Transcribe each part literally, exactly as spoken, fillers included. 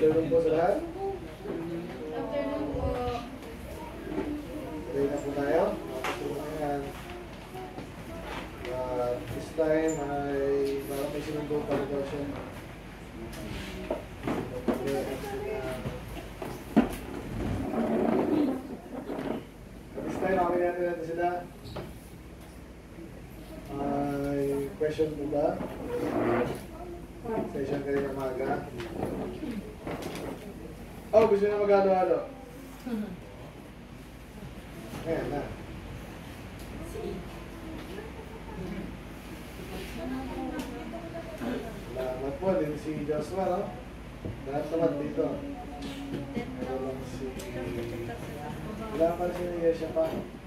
afternoon po sa lahat. Afternoon po. Ready na po tayo. Makasunod na yan. Uh, this time ay parang may sinundo pa rin daw siya. This time, okay natin natin sila. May question po ba? Session kayo ng maga. Oh, gusto nyo mag-ano-ano? Ayan na. Salamat po din si Joshua, no? Lahat naman dito. Ano lang si... Wala pa si Yesha pa.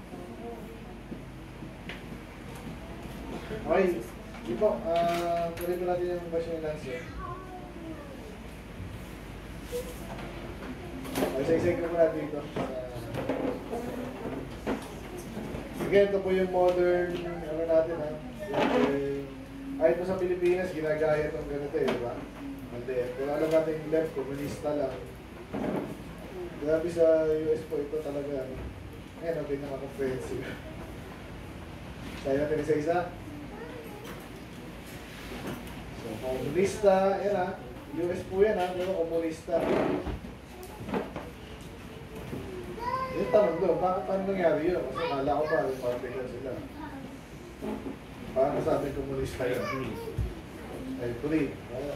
Okay. Hindi po, ah, tuloy po natin yung question and answer. Isa-isay ko po natin dito. Sige, ito po yung modern, ano natin ha. Kahit po sa Pilipinas, ginagaya itong ganito eh, di ba? Mali. Kung alam natin yung left, komunista lang. Grabe sa U S po ito talaga. Ngayon, ang pinaka-comprehensive. Tayo natin isa-isa. So, komunista, yan ha. U S po yan ha, pero komunista. Yung tanong doon, bakit paano nangyari yun? Kasi kala ko pa, yung particle sila. Paano sabi komunista yun? Ay, free.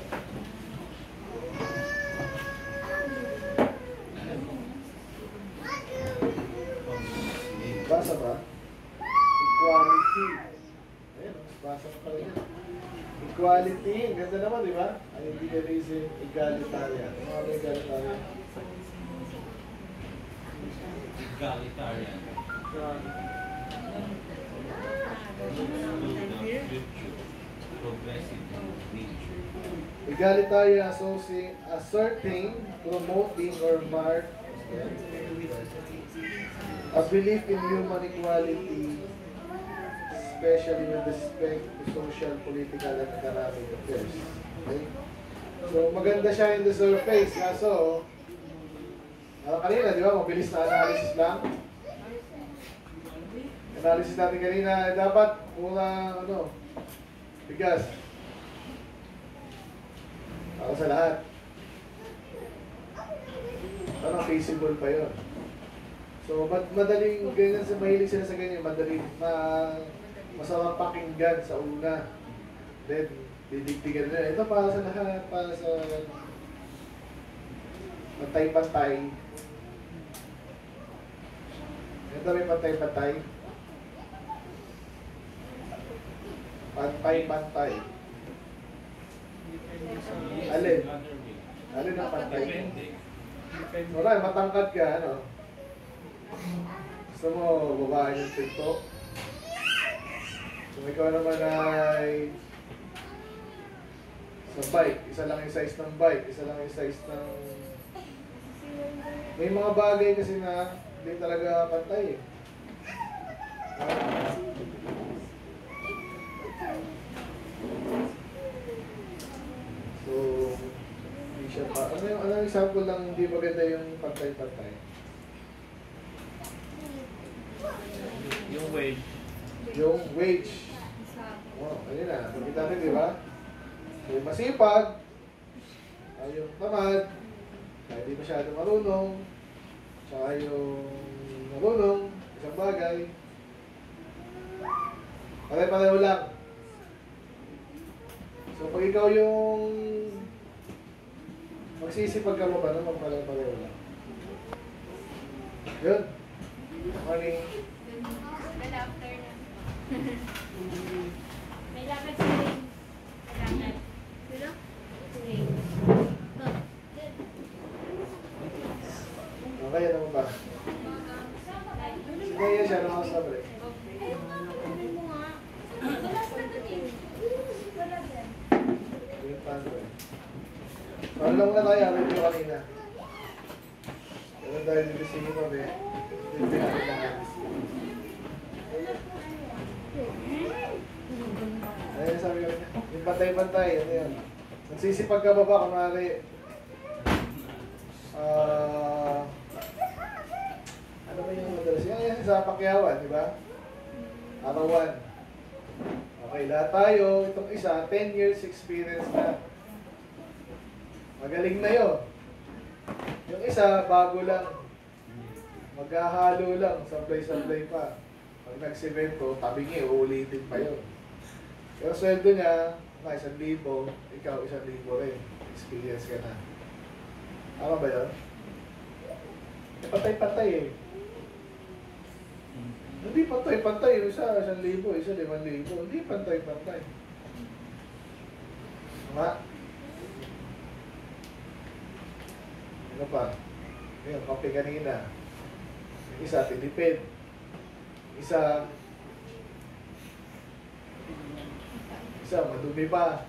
Basa ba? Equality. Ayun, basa pa pala yun. Equality, ganda naman, di ba? Ay, hindi na reason, egalitarian. Ano nga ba egalitarian? Egalitarian. Progressive nature. Egalitarian associating, asserting, promoting, or mark a belief in human equality, especially with respect to social, political, and economic affairs. Okay? So, maganda siya in the surface. Kaso, ano kanina, di ba? Mabilis na analysis lang. Analysis natin kanina, dapat muna, ano, bigas. Para sa lahat. Parang feasible pa yun. So, mad madaling, ganyan sa mahilig sila sa ganyan, madaling, ma masarap pakinggan sa una. Then, didigdigan nila. Ito para sa lahat, para sa pantay-pantay. Ito may pantay-pantay. Pantay-pantay. Alin? Alin ang pantay? Wala, matangkad ka, ano? Gusto mo, babae yung TikTok? Kung ikaw naman ay sa bike, isa lang yung size ng bike, isa lang yung size ng... May mga bagay kasi na hindi talaga pantay eh. So, hindi siya pa. Ano yung, ano yung example lang hindi maganda yung pantay-pantay? Yung wage. Yung wage. Oh, ayun na. Nakita natin, di ba? Yung masipag, ay yung tamad, kaya di masyado marunong, tsaka yung marunong, isang bagay. Pare-pareho lang. So, pag ikaw yung magsisipag ka mo ba, no? Pag-pareho lang. Yun. Morning. Good afternoon. May lakad si Ray. May lakad. Sino? Si Ray. Okay, ano mo ba? Sige, yan siya. Ano ka sabi? Paano lang muna tayo? Ano yung kanina? Ano tayo dito sige pa, be? Dito natin lang. Ayun, sabi ko, yung pantay-pantay, ano yan? Nagsisipag ka ba ba, kumari? Ah, ano ba yung madalas? Yan, yan sa Pakyawan, di ba? Arawan. Okay, lahat tayo, itong isa, ten years experience na. Magaling na yun. Yung isa, bago lang. Maghahalo lang, sablay-sablay pa. Pag nagsimento, tabingi, uulitin pa yun. Pero sweldo niya, na isang libo, ikaw isang libo rin. Experience ka na. Tama ba yun? Eh, patay-patay eh. Hindi pantay-pantay. Yung isa, isang libo, isa, limang libo. Hindi pantay-pantay. Tama? Ano pa? Ngayon, kape kanina. Yung isa, tinipid. Isa, isa, madumi pa.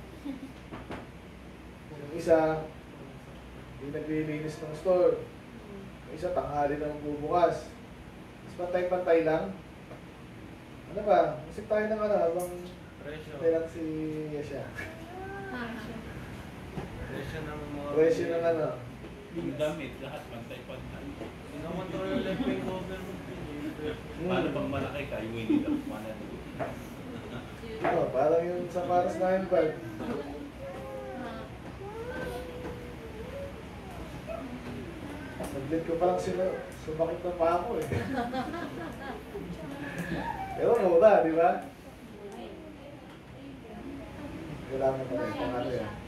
Yung isa, hindi naglilinis ng store. Yung isa, tanghali na magbubukas. Mas pantay-pantay lang. Ano ba? Musik tayo ng ano, habang Presyo. kailan si Yasha. Presyo ng mga... Presyo ng ano. Yung damit, lahat pantay-pantay. Hindi naman tayo lang yung government. Paano pag malaki ka, yung hindi lang kumana doon. Oh, parang yung sa paras na yung bag. Saglit ko palang sila, sumakit na pa ako eh. Pero mura, di ba? Kailangan pa rin pang ano yan.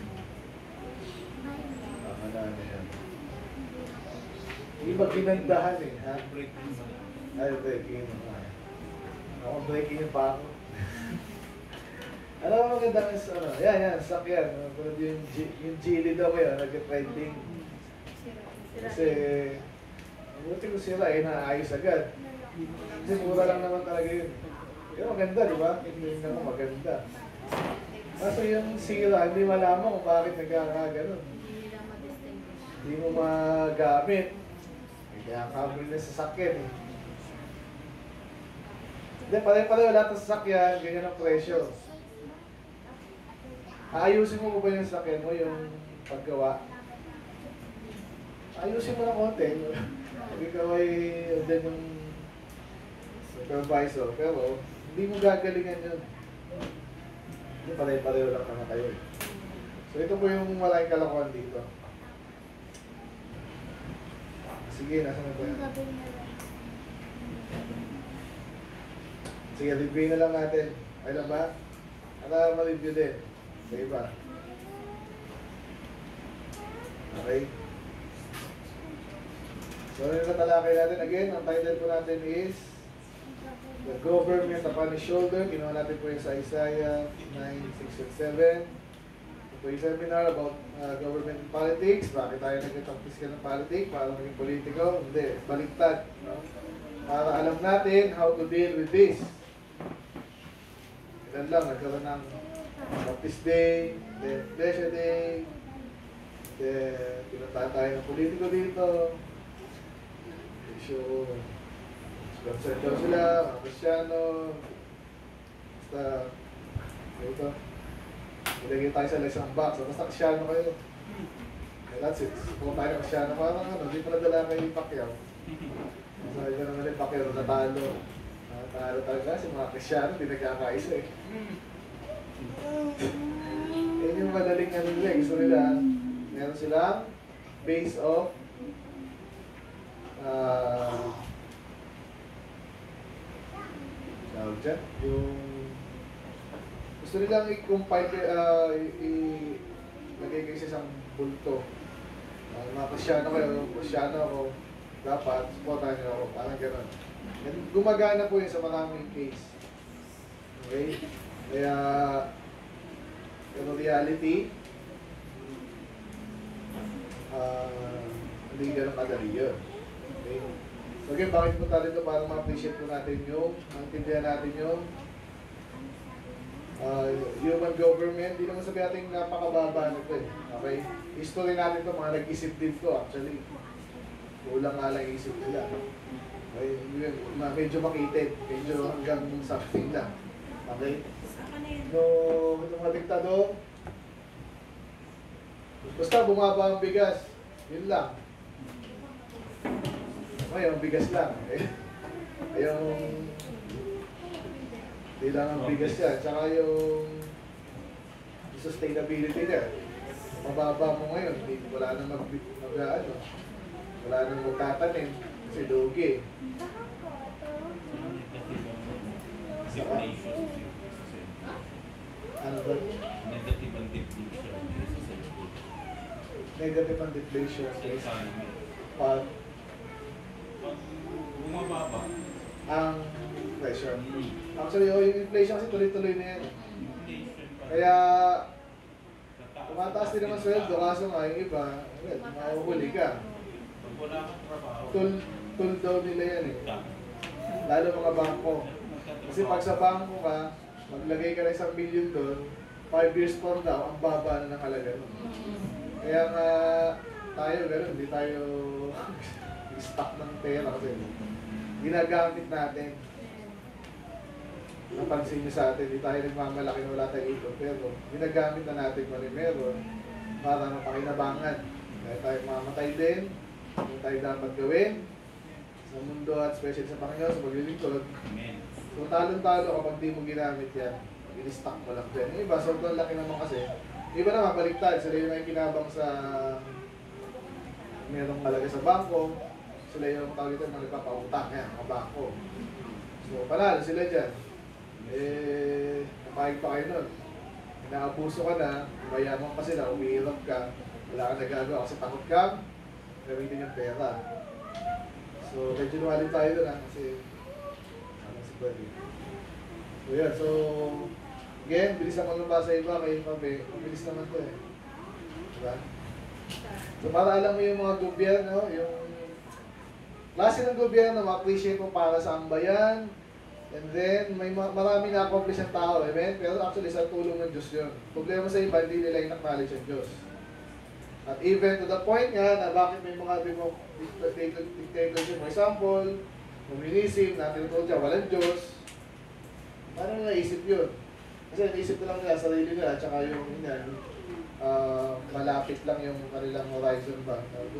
Tama na ano yan. Hindi ba ginandahan eh, ha? Break mo sa... Ay, breaking. Ako breaking yung pa ako. Alam mo maganda is ano, yan yan, sakyan. Pero yung, G- yung Geely daw ngayon, nag-trending. Kasi, buti ko sila eh, naayos agad. Kasi mura lang naman talaga yun. Pero maganda, di ba? Hindi naman maganda. Kaso yung sira, hindi malaman kung bakit nagkakaganon. Hindi mo magamit. Kaya kabili na sasakyan eh. Hindi, pare-pareho lahat ng sasakyan, ganyan ang presyo. Ayusin mo ba yung sasakyan mo, yung paggawa? Ayusin mo ng konti. Pag ikaw ay dyan yung supervisor, pero hindi mo gagalingan yun. Hindi, pare-pareho lang naman kayo eh. So ito po yung malaking kalokohan dito. Sige, nasa na po yan? Sige, review na lang natin. Ay lang ba? Para ma-review din. Sa iba. Okay. So, yung natalakay natin again, ang title po natin is The Government Upon His Shoulder. Kinuha natin po yung sa Isaiah nine, six, and seven. Ito po yung seminar about uh, government and politics. Bakit tayo nag-practice ka ng politics? Para maging politiko? Hindi. Baliktad. No? Para alam natin how to deal with this. Ilan lang, nagkaroon ng Baptist Day, then Pleasure Day, then pinuntahan tayo ng politiko dito. So, sponsor daw sila, mga Kristyano, basta, ito, ilagay tayo sa isang box, basta Kristyano kayo. And that's it. Kung tayo ng Kristyano, parang ano, di pa nadala kayo yung Pacquiao. So, ito naman yung Pacquiao natalo. Natalo talaga si mga Kristyano, di nagkakaisa eh. Yan yung madaling ano nila, gusto nila, meron silang base of ah, tawag dyan, yung gusto nilang i-compile, uh, i-lagay kayo sa isang bulto. Uh, mga Kristyano kayo, Kristyano ako, dapat, supportahan niyo ako, parang gano'n. And gumagana po yun sa maraming case. Okay? Kaya, yung reality, uh, hindi gano'n kadali yun. Okay? So again, bakit po tayo ito para ma-appreciate po natin yung, maintindihan natin yung uh, human government. Hindi naman sabi natin napakababa nito eh. Okay? History natin ito, mga nag-isip din ito actually. Kulang nga lang isip nila. Okay? Medyo makitid. Medyo hanggang something lang. Okay? No, itong mga diktador, basta bumaba ang bigas. Yun lang. Ngayon, bigas lang. Eh, yung hindi lang ang bigas yan. Tsaka yung sustainability niya. Mababa mo ngayon, hindi, wala nang mag, mag ano, wala nang magtatanim kasi lugi. Deflation. Ano ba? Negative ang deflation. Negative ang deflation Sa economy. pag Pag bumababa, ang pressure. hmm, Actually, oh, yung inflation kasi tuloy-tuloy na yan. inflation pa. Kaya, Tataas- tumataas din naman sweldo, kaso nga yung iba, well, mahuhuli ka. Pag wala kang trabaho, Tool, tool daw nila yan eh. ka. Lalo mga bangko. Magtatrabaho. Kasi pag sa bangko ka, maglagay ka ng isang million doon, five years from now, ang baba na ng halaga nun. Kaya nga, tayo gano'n, hindi tayo stock ng pera kasi ginagamit natin. Napansin niyo sa atin, hindi tayo nagmamalaki na wala tayong ito, pero ginagamit na natin kung ano yung meron para mapakinabangan. Kaya tayo mamatay din, kung tayo dapat gawin sa mundo at especially sa Panginoon, sa paglilingkod. Amen. So talon-talo kapag di mo ginamit yan, in-stock mo lang din. Yung iba, sobrang laki naman kasi. Yung iba naman, baliktad. Sila yung may kinabang sa merong malaga sa bangko. Sila yung tawag ito, mga nagpapautang yan, mga bangko. So panalo sila dyan. Eh, napahig pa kayo nun. Inaabuso ka na, mayaman pa sila, umihirap ka, wala kang nagagawa kasi takot ka, gamitin yung pera. So, medyo nuhalin tayo doon ha, kasi ano si Buddy. So, yan. So, again, bilis naman ng basa iba, kayo kape, mabilis naman to eh. Diba? So, para alam mo yung mga gobyerno, yung klase ng gobyerno, ma-appreciate mo para sa ang bayan, and then, may ma- marami na-accomplish ang tao, amen? Pero actually, sa tulong ng Diyos yun. Problema sa iba, hindi nila in-acknowledge ang Diyos. At even to the point nga, na bakit may mga demo- dictatorship, for example, communism, na tinutulog dyan, walang Diyos. Paano nila naisip yun? Kasi naisip ko lang nila, sarili nila, at saka yung, yan, uh, malapit lang yung kanilang horizon ba?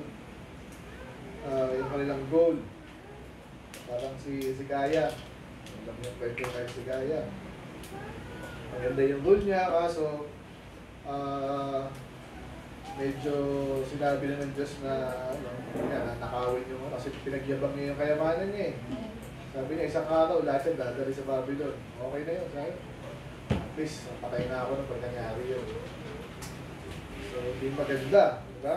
Uh, yung kanilang goal. Parang si, si Gaya. Alam yung kwento kayo si Gaya. Maganda yung goal niya, kaso uh, medyo sinabi na ng Diyos na ano, na nakawin yung kasi pinagyabang niya yung kayamanan niya eh. Sabi niya, isang araw, lahat yan dadali sa Babylon. Okay na yun, sabi. At least, patay na ako nung pag nangyari yun. So, hindi maganda, di ba?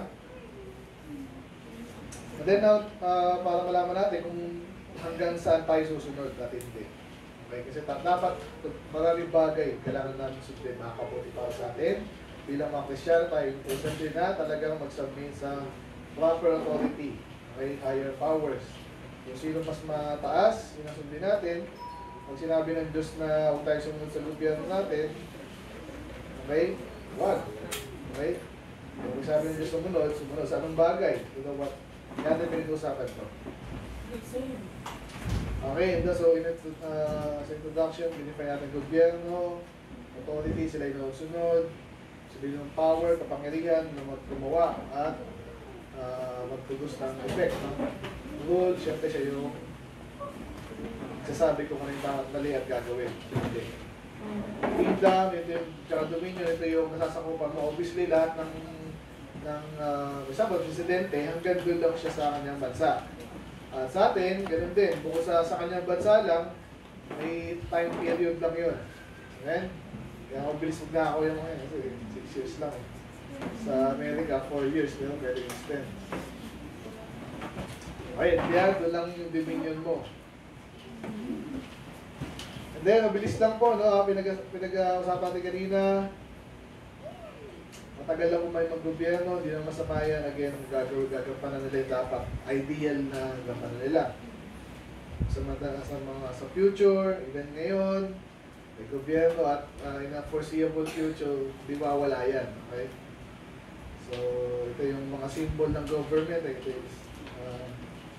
And then, now, uh, para malaman natin kung hanggang saan tayo susunod at hindi. Okay, kasi ta- dapat maraming bagay kailangan natin sundin, makakabuti para sa atin. Bilang mga Kristyano tayo, sundin na talagang mag-submit sa proper authority, okay, higher powers. Kung sino mas mataas, yun ang sundin natin. Pag sinabi ng Diyos na huwag tayo sumunod sa gobyerno natin, okay, wag. Okay? Kung sabi ng Diyos sumunod, sumunod sa anong bagay? You know what? Yan ang pinag-usapan ko. Okay, and so in uh, sa introduction, binify natin gobyerno, authority, sila yung sunod, sabihin ng power, kapangyarihan, na gumawa at uh, mag-produce ng effect. No? Rule, syempre siya yung sasabi ko kung ano yung tama at mali at gagawin. Hindi. Kingdom, ito yung tsaka dominion, ito yung nasasakupan mo. Obviously, lahat ng ng uh, example, presidente, hanggang doon lang siya sa kanyang bansa. At sa atin, ganun din. Bukod sa, sa kanyang bansa lang, may time period lang yun. Amen? Kaya mabilis mag na ako yung mga yun, kasi six years lang. Eh. Sa America, four years, pero pwede extend. Okay, kaya doon lang yung dominion mo. And then, mabilis lang po, no? Pinag- pinag-usapan natin kanina. Matagal lang kung may mag-gobyerno, hindi na masama yan. Again, gagawin na nila yung dapat ideal na gampanan nila. Sa mga, sa mga sa future, even ngayon, may gobyerno at uh, in a foreseeable future, di mawala yan. Okay? So, ito yung mga symbol ng government. Ito is uh,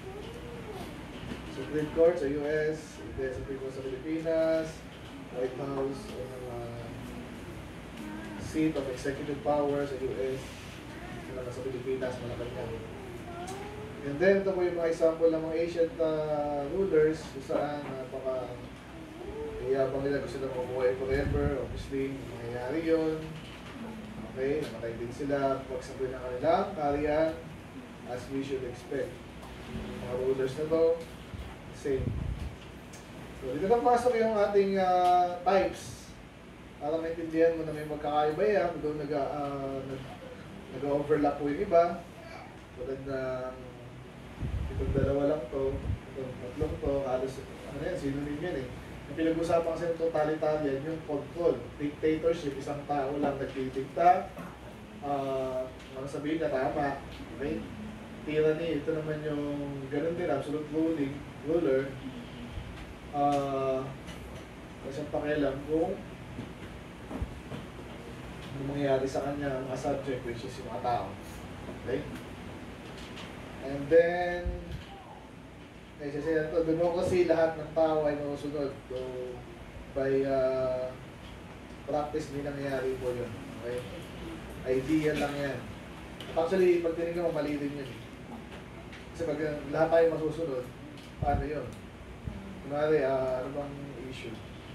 Supreme Court sa U S, ito yung Supreme Court sa Pilipinas, White House, uh, seat of executive power sa U S, ito naman sa Pilipinas, Malacanang. And then, ito po yung mga example ng mga ancient uh, rulers kung saan napaka iyabang nila gusto na mabuhay forever. Obviously, mangyayari yun. Okay, namatay din sila. Pagsak din ang kanilang karyan as we should expect. Mga rulers na to, same. So, dito na pasok yung ating uh, types. Para maintindihan mo na may magkakaiba yan. Doon nag, uh, nag, nag-overlap po yung iba. Tulad ng itong dalawa lang to, itong tatlong to, halos, ano yan, synonym yan eh. Yung pinag-usapan kasi ng totalitarian, yung control, dictatorship, isang tao lang nagdidikta, uh, ano sabihin na tama, okay? Tyranny, ito naman yung ganun din, absolute ruling, ruler, uh, kasi ang pakialam kung ano mangyayari sa kanya, mga subject, which is yung mga tao. Okay? And then, ay siya to, democracy, lahat ng tao ay masunod. So, by uh, practice din nangyayari po yun. Okay? Idea lang yan. Actually, pag tinignan mo, mali din yun. Kasi pag lahat tayo masusunod, paano yun? Kunwari, uh, ano bang issue?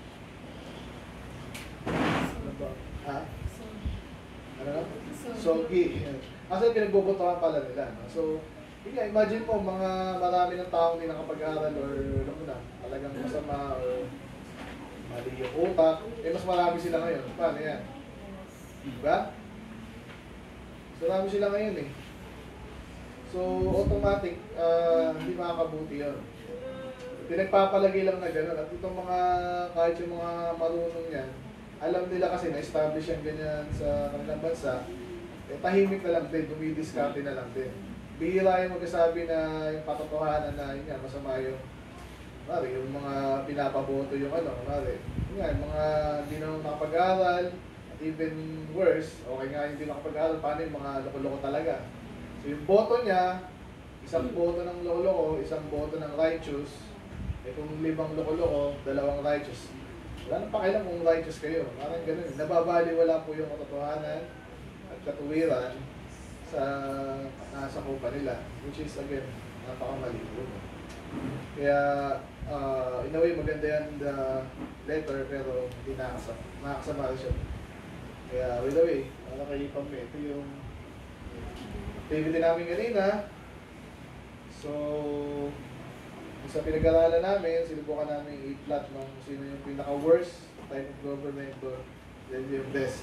Ano ba? Ha? Ano na? Sogi. Actually, pinagbobotohan pala nila. No? So, yun nga, imagine mo, mga marami ng taong hindi nakapag-aral or ano mo na, talagang masama or mali yung utak, eh mas marami sila ngayon. Paano yan? Diba? Mas marami sila ngayon eh. So, automatic, uh, hindi makakabuti yun. Pinagpapalagay lang na gano'n. At itong mga, kahit yung mga marunong yan, alam nila kasi na-establish yan ganyan sa kanilang bansa, eh tahimik na lang din, dumidiskarte na lang din. Bihira yung magsasabi na yung katotohanan na yun nga, masama yung mari, yung mga pinapaboto yung ano, mari. Yun nga, yung mga hindi na nakapag-aral, at even worse, okay nga hindi nakapag-aral, paano yung mga loko-loko talaga. So yung boto niya, isang boto ng loko-loko, isang boto ng righteous, eh kung limang loko-loko, dalawang righteous. Wala nang pakialam kung righteous kayo. Parang ganun. Nababaliwala po yung katotohanan at katuwiran sa nasa kupa nila, which is again, napakamali po. Kaya, uh, in a way, maganda yan the letter, pero hindi nakasama, nakasama siya. Kaya, by the way, para kay Pampe, ito yung activity namin kanina. So, sa pinag-aralan namin, sinubukan namin i-plot ng sino yung pinaka-worst type of government or then yung best.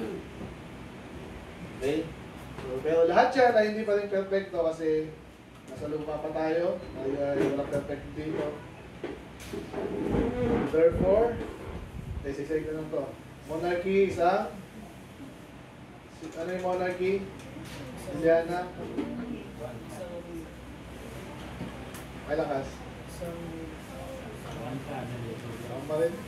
Okay? So, pero lahat yan ay hindi pa rin perfecto kasi nasa lupa pa tayo. Ay, ay walang perfect dito. Therefore, isa-isa ko lang to. Monarchy is a... Ano yung monarchy? Indiana? Ay lakas. Ang pa rin.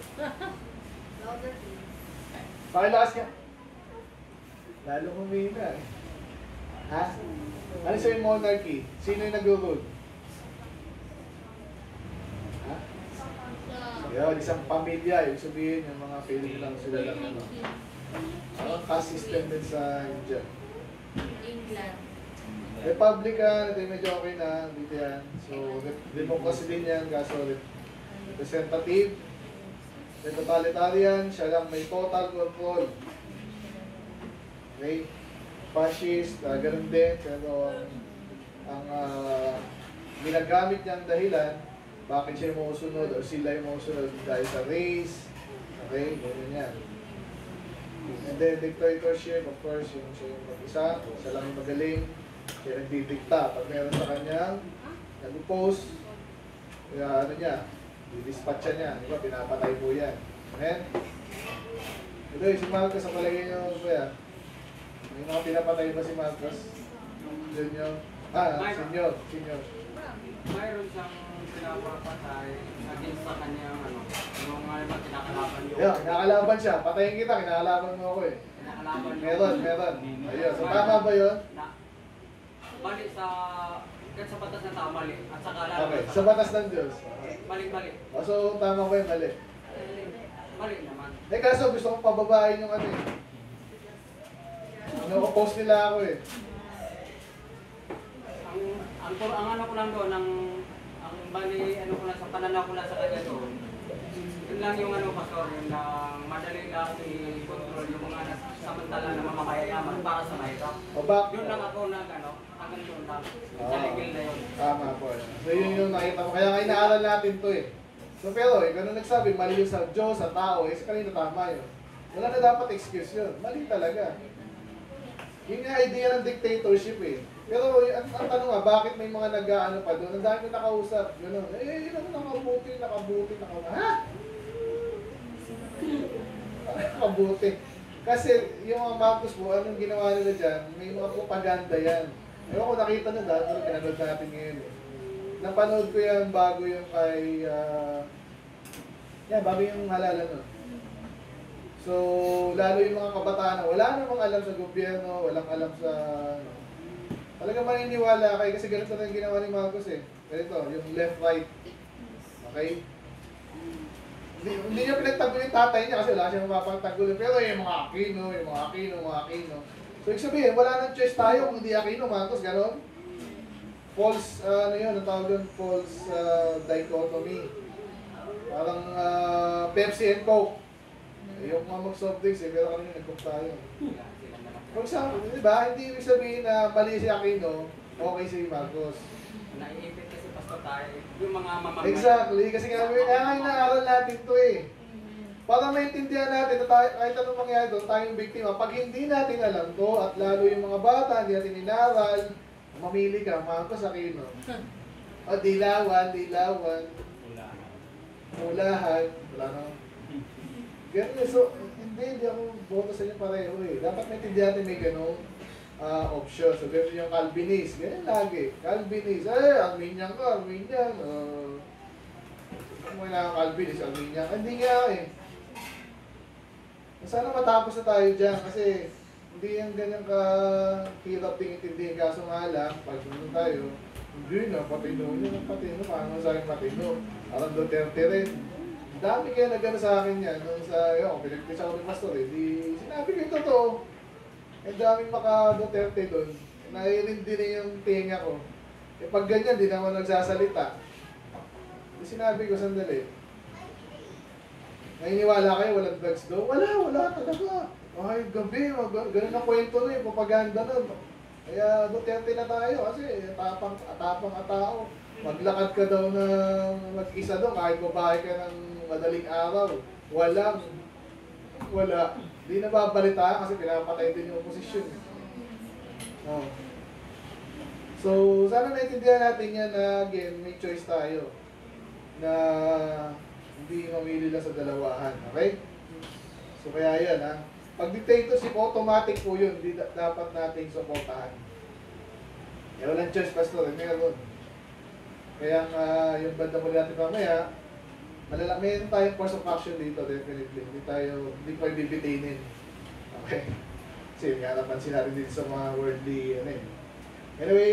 Pakilakas ka. Lalo humina eh. Ha? Ano sa yung monarchy? Sino yung nag-rule? Ha? Yun, isang pamilya. Yung sabihin yung mga feeling lang sila lang. Ano? Ang caste system din sa India. England. Republican, ito yung medyo okay na. Dito yan. So, democracy din yan. Kaso, representative. May totalitarian. Siya lang may total control. Okay? Fascist, uh, ganun din, pero ang, ang uh, ginagamit niyang dahilan, bakit siya mausunod o sila yung mausunod dahil sa race, okay, ganun yan. And then dictatorship, of course, yung siya yung mag-isa, siya lang yung magaling, siya nagdidikta. Pag meron sa kanyang nag-oppose, kaya ano niya, didispatcha niya, di ba, pinapatay po yan. Amen? Ito yung si Marcos, sa palagay niyo, kaya, may mga pinapatay ba si Marcos? Junior? Ah, senior. Senior. Mayroon siyang pinapapatay against sa kanyang ano, yung mga kinakalaban yung... Yeah, kinakalaban siya. Patayin kita, kinakalaban mo ako eh. Kinakalaban yung... Meron, meron. Ayun, so tama ba yun? Na, bali sa... Kahit sa batas na tama, mali. At sa kalaban... Okay, sa batas ng Diyos. Mali-mali. Oh, so tama ba yun? Mali. Mali naman. Eh kaso gusto kong pababain yung ano eh. Ano, post nila ako eh. Ang, ang ang, ang ano ko lang doon, ang, ang bali, ano ko lang, sa pananaw ko lang sa kanya doon, yun lang yung ano, pastor, yung na madali lang i-control yung mga samantala na mamamayayaman para sa mahirap. O ba? Yun lang ako nag, ano, hanggang doon lang, sa Ah. legal na yun. Tama po. So yun yung nakita mo. Kaya nga inaaral natin to eh. So pero eh, ganun nagsabi, mali yun sa Diyos, sa tao, eh, sa kanina tama yun. Wala na dapat excuse yun. Mali talaga. Yun yung idea ng dictatorship eh. Pero ang, ang tanong nga, bakit may mga nag-ano pa doon? Ang dami ko nakausap. Gano'n. Eh, yun ang nakabuti, nakabuti, nakabuti. Ha? Nakabuti. Kasi yung mga Marcos po, anong ginawa nila dyan? May mga propaganda yan. Ewan ko nakita nyo dahil pero pinanood natin ngayon eh. Napanood ko yan bago yung kay... Uh, yan, bago yung halala nun. So, lalo yung mga kabataan na wala namang alam sa gobyerno, walang alam sa... Ano, talaga maniniwala kayo kasi ganito na yung ginawa ni Marcos eh. Ganito, yung left-right. Okay? Hindi, hindi niya pinagtanggol yung tatay niya kasi wala siyang mapagtanggol. Pero yung mga Aquino, yung mga Aquino, mga Aquino. So, ibig sabihin, wala nang choice tayo kung hindi Aquino, Marcos, gano'n? False, uh, ano yun, ang tawag yun, false uh, dichotomy. Parang uh, Pepsi and Coke. Eh, yung mga mag-soft drinks eh, pero kanina nag-cook tayo. For example, di ba, hindi ibig sabihin na mali si Aquino, okay si Marcos. Naiipit kasi pastor tayo, yung mga mamamayan. Exactly, kasi nga, kaya nga inaaral natin to eh. Para maintindihan natin na tayo, kahit anong mangyari doon, tayong biktima. Pag hindi natin alam to, at lalo yung mga bata, hindi natin inaral, mamili ka, Marcos Aquino. O, dilawan, dilawan, Wala. mulahan, wala nang... Ganun eh, so, hindi, hindi ako boto sa inyo pareho eh. Dapat maintindihan natin may ganong uh, option. So, ganun yung Calvinist, ganyan lagi. Calvinist, eh, Arminian ka, Arminian. Uh, kung may na Calvinist, Arminian. Hindi nga eh. Sana matapos na tayo dyan kasi hindi yung ganyan ka-hirap din intindihin. Kaso nga lang, pag sunod tayo, hindi na, patino nyo, patino, paano sa akin patino? Parang Duterte rin. Dami kaya nagano sa akin yan, nung sa, yun, pinagpis ako ng pastor eh, di, sinabi ko yung totoo. Ang daming maka Duterte doon, nairindi na yung tinga ko. Eh pag ganyan, di naman nagsasalita. Di sinabi ko, sandali. Naniniwala kayo, walang drugs doon? Wala, wala talaga. Ay, gabi, mag- ganun ang kwento na yung propaganda nun. Kaya Duterte na tayo kasi atapang, atapang at tao. Maglakad ka daw ng mag-isa doon, kahit babae ka ng madaling araw. Walang, wala. Di nababalita kasi pinapatay din yung oposisyon. Oh. So, sana naintindihan natin yan na again, may choice tayo na hindi mamili lang sa dalawahan. Okay? So, kaya yan ha. Pag dictatorship, automatic po yun. Hindi da- dapat nating suportahan. Eh, walang choice, pastor. Eh, meron. Kaya uh, yung banda mo natin mamaya, malala, mayroon tayong course of action dito, definitely. Hindi tayo, hindi pa bibitinin. Okay? Kasi yung nga napansin natin dito sa mga worldly, ano eh. Anyway,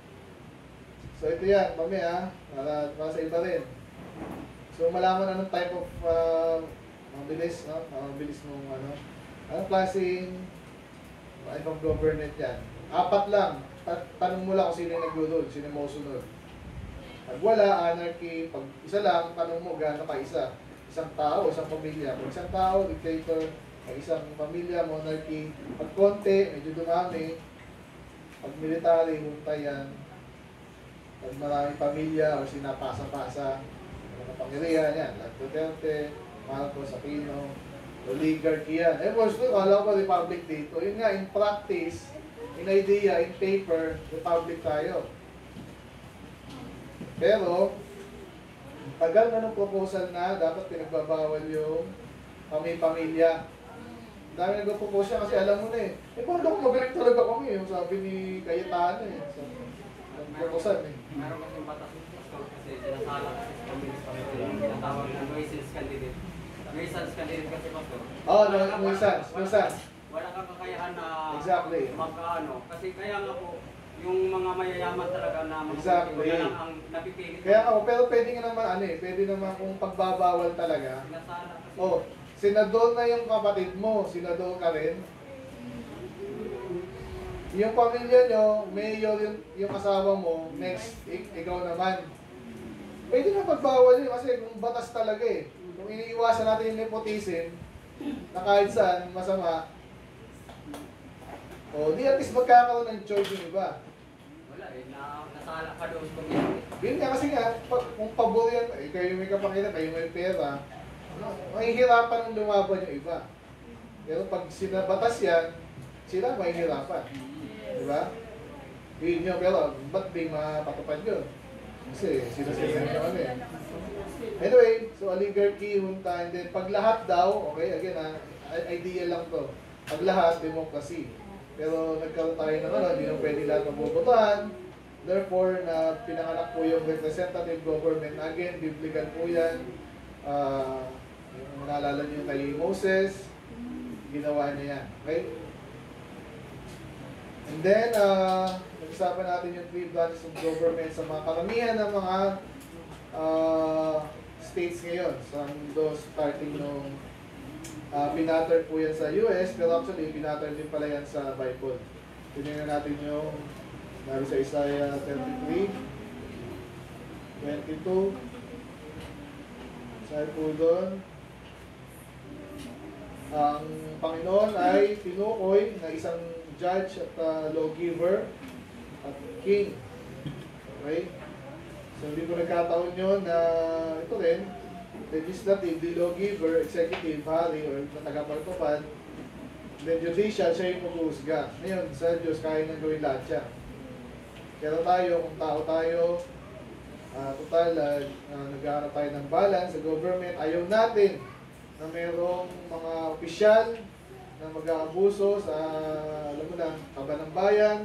so ito yan, mamaya, para, para sa iba rin. So malaman anong type of, uh, mabilis, no? Mabilis mong, ano, anong klaseng type of government yan. Apat lang. Ta- tanong mo lang kung sino yung nag-rule, sino yung mausunod. Pag wala, anarchy. Pag isa lang, tanong mo gaano ka isa. Isang tao, isang pamilya. Pag isang tao, dictator. Pag isang pamilya, monarchy. Pag konti, medyo dumami. Pag military, huntay yan. Pag maraming pamilya o sinapasa-pasa, mga pangyarihan yan. Like Duterte, Marcos, Aquino, oligarchy yan. Eh, first to, kala ko republic dito. Yun nga, in practice, in idea, in paper, republic tayo. Pero, tagal na ng proposal na dapat pinagbabawal yung pamilya. Dami nagpo-propose siya kasi alam mo na eh. Eh, paano kung magaling talaga kami? Yung sabi ni Cayetano eh. So, nag-proposal eh. Meron kasing batas ng pastor kasi sinasala kasi sa communist committee yung tinatawag na nuisance candidate. Nuisance candidate kasi pastor. Oo, Wala no, kang nuisance, wala- nuisance. Wala kang kakayahan na Exactly. mag-ano. Kasi kaya nga po, yung mga mayayaman talaga na mag- Exactly. wala lang ang napipilit. Kaya ako, pero pwede nga naman ano eh, pwede naman kung pagbabawal talaga. Sinasala kasi. Oh, senador na yung kapatid mo, senador ka rin. Yung pamilya nyo, mayor yung, yung kasama mo, next, ik- ikaw naman. Pwede na pagbawal yun kasi kung batas talaga eh. Kung iniiwasan natin yung nepotism, na kahit saan masama, o di at least magkakaroon ng choice yung iba. Wala eh, na, nasala ka doon sa community. Yun nga kasi nga, pag, kung pabor yan, eh, kayo may kapakita, kayo may pera, mahihirapan ng lumaban yung iba. Pero pag sinabatas yan, sila mahihirapan. Di ba? Yun yun, pero ba't di mapatupad yun? Kasi sila sila yung ano eh. Anyway, so oligarchy, junta, and then pag lahat daw, okay, again ha, idea lang to. Pag lahat, democracy. Pero nagkaroon tayo ng ano, hindi na pwede lahat mabubutuhan. Therefore, na pinanganak po yung representative government. Again, biblical po yan. Uh, yung naalala niyo kay Moses, ginawa niya yan. Okay? And then, uh, nag-usapan natin yung three branches of government sa mga karamihan ng mga uh, states ngayon. Sa mundo, starting nung uh, pinattern po yan sa U S, pero actually, pinattern din pala yan sa Bible. Tingnan natin yung nabi sa Isaiah thirty-three, twenty-two. Sabi po doon, ang Panginoon ay tinukoy na isang judge at uh, lawgiver at king. Okay? So hindi ko nagkataon yun na ito rin, legislative, the lawgiver, executive, hari, or tagapagtupad, then judicial, siya yung mag-uusga. Ngayon, sa Diyos, kaya nang gawin lahat siya. Pero tayo, kung tao tayo, uh, total, uh, uh, naghahanap tayo ng balance sa government, ayaw natin na mayroong mga opisyal na mag-aabuso sa, alam mo na, kaba ng bayan.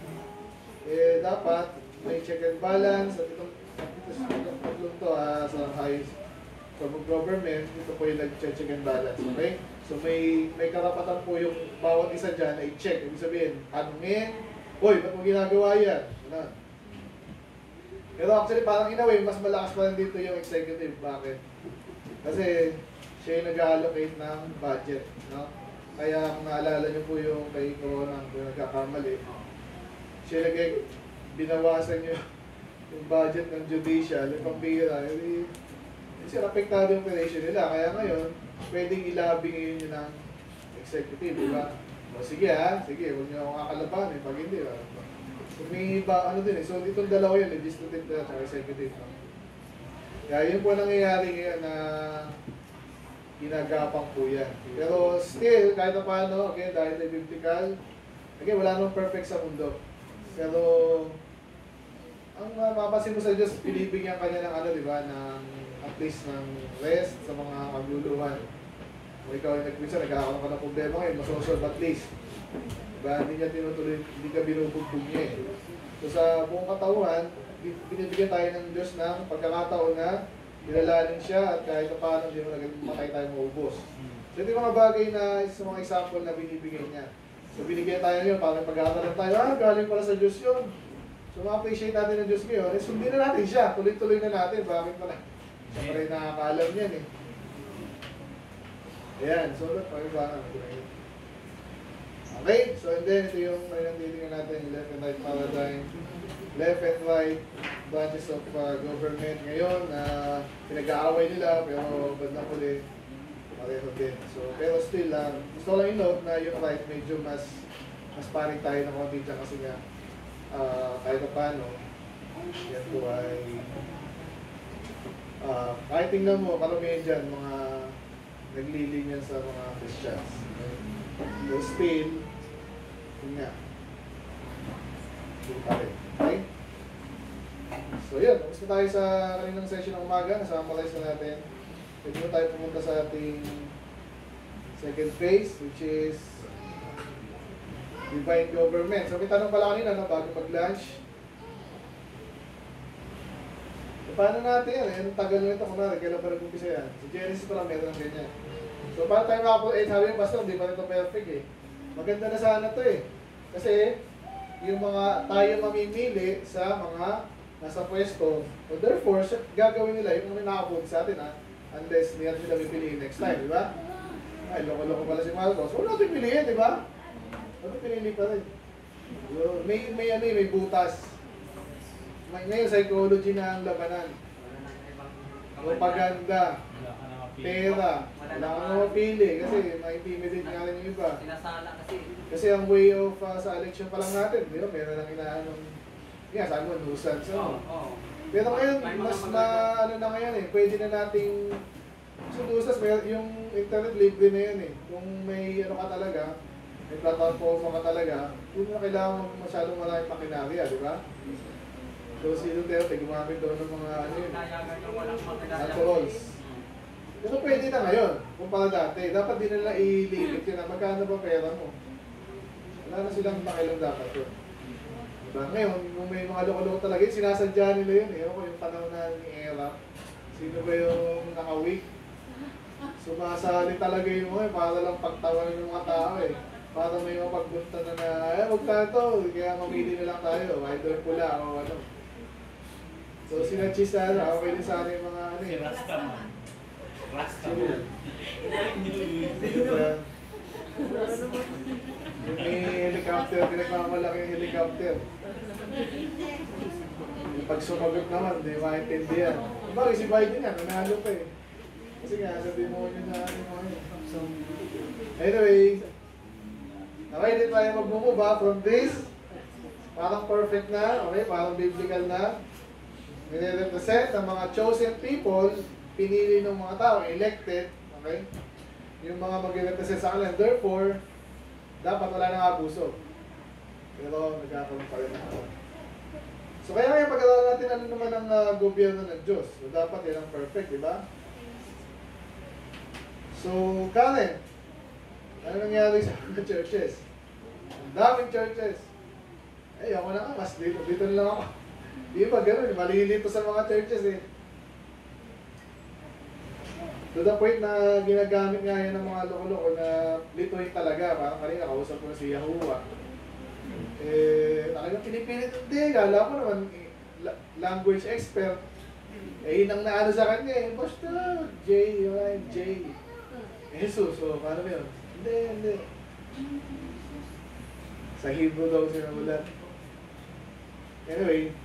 Eh, dapat may check and balance at itong tatlong to uh, sa high form of government, ito po yung nag-check and balance. Okay? So may may karapatan po yung bawat isa dyan na i-check. Ibig sabihin, tanungin, hoy, ba't mo ginagawa yan? Ano? Pero actually, parang in a way, mas malakas pa rin dito yung executive. Bakit? Kasi siya yung nag-allocate ng budget. No? Kaya kung naalala niyo po yung kay Corona, kung nagkakamali, siya nag binawasan niyo yung budget ng judicial, yung pambira, hindi sila apektado yung operation nila. Kaya ngayon, pwedeng ilabi ngayon yun ng executive, di ba? O sige ha, sige, huwag niyo akong kakalaban, eh, pag hindi, ha? So, may iba, ano din eh, so itong dalawa yun, legislative at executive. No? Kaya yun po nangyayari ngayon na ginagapang po yan. Pero still, kahit na paano, again, dahil na biblical, again, wala namang perfect sa mundo. Pero, ang uh, mapasin mo sa Diyos, binibigyan kanya ng ano, di ba, ng at least ng rest sa mga kaguluhan. Kung ikaw ay nagpinsa, nagkakaroon ka ng problema ngayon, masosolve at least. Diba? Hindi niya tinutuloy, hindi ka binubugbog niya eh. So sa buong katawan, binibigyan tayo ng Diyos ng pagkakataon na ilalanin siya at kahit na paano hindi mo nagmatay tayo maubos. So ito yung mga bagay na sa mga example na binibigay niya. So binigyan tayo yun, parang pag-aatalan tayo, ah, galing pala sa Diyos yun. So ma-appreciate natin ng Diyos ngayon, eh, sundin na natin siya, tuloy-tuloy na natin, bakit pala? Siya pa rin nakakaalam niyan eh. Ayan, so look, pag-ibangan. Okay, so and then ito yung ngayon titingnan natin, left and right paradigm. Left and right branches of uh, government ngayon na uh, pinag-aaway nila, pero bandang huli, pareho din. So, pero still, uh, gusto ko lang i-note na yung right medyo mas mas paring tayo ng konti dyan kasi nga uh, kahit na paano, yan po ay Uh, kahit tingnan mo, karamihan dyan, mga naglilinya sa mga Christians. Okay? So still, yun nga. Still pa rin. Okay? So yun, tapos na tayo sa kaninang session ng umaga, nasummarize na natin. Pwede mo tayo pumunta sa ating second phase, which is divine government. So may tanong pala kanina, no, bago mag-lunch. Paano natin yan? Yung tagal nyo ito, kunwari, kailan pa nag-umpisa yan? Sa Genesis pa lang meron ng ganyan. So paano tayo makapunta? Eh, sabi yung pastor, hindi pa rin ito perfect eh. Maganda na sana ito eh. Kasi yung mga tayo mamimili sa mga nasa pwesto. So therefore, gagawin nila yung mga nakapunta sa atin ha. Unless hindi natin sila pipiliin next time, di ba? Ay, loko-loko pala si Marcos. Huwag natin piliin, di ba? Huwag natin pinili pa rin. Yung- May, may ano eh, may butas. May, ngayon, psychology na ang labanan. Wala nang ibang Propaganda, Wala ka na mapili. pera, wala kang mapili kasi ma-intimidate nga rin yung iba. Sinasala kasi. Kasi ang way of uh, sa election pa lang natin, di ba? Meron lang inaanong, yeah, sabi mo, nuisance. Oo, Ano? oo. Pero ngayon, May mga mas maganda. na, ano na ngayon eh, pwede na nating, so nuisance, may, yung internet libre na yan eh. Kung may ano ka talaga, may platform ka talaga, hindi mo na kailangan mag- masyadong maraming pakinarya, di ba? So si Duterte, gumamit doon ng mga ano yun, Pinayagan yung walang makilala. naturals. Pero pwede na ngayon, kumpara dati. Dapat din nila i-limit yun na magkano ba pera mo. Wala na silang pakilang dapat yun. Diba? Ngayon, kung may mga loko-loko talaga yun, sinasadya nila yun. Eh, ako yung panahon na ni Era. Sino ba yung naka-week? Sumasali talaga yung mga eh, para lang pagtawanan ng mga tao eh. Para may mapagbunta na na, eh, huwag tayo to. Kaya mamili na lang tayo. Either pula o ano. So, sinachis na, ano, okay din sana yung mga ano Si eh. Rastaman. Rasta. Sino yun? Diba? Yung may helicopter, pinagmamalaki yung helicopter. Yung pag sumagot naman, hindi maintindihan. Bakit si Biden yan, nanalo pa eh. Kasi nga, sabi mo yun na ano mo yun. So, anyway, okay, din tayo mag-move ha, from this. Parang perfect na, okay, parang biblical na. Nire-represent ang mga chosen people, pinili ng mga tao, elected, okay? Yung mga mag-represent sa kanila. Therefore, dapat wala nang abuso. Pero nagkakaroon pa rin ako. So kaya ngayon pag-aralan natin ano naman ang uh, gobyerno ng Diyos. So dapat yan ang perfect, di ba? So, Karen, ano nangyari sa mga churches? Ang daming churches. Eh, ako na nga, mas dito, dito na lang ako. Di ba ganun, malilito sa mga churches eh. To the point na ginagamit nga yan ng mga loko-loko na lituin talaga. Parang kanina, kausap ko na si Yahuwah. Eh, talagang pinipilit. Hindi, kala ko naman, eh, la- language expert. Eh, yun ang naano sa kanya eh. Basta, J, yun, J. Jesus, so, paano yun? Hindi, hindi. Sa Hebrew daw sinamulat. Anyway,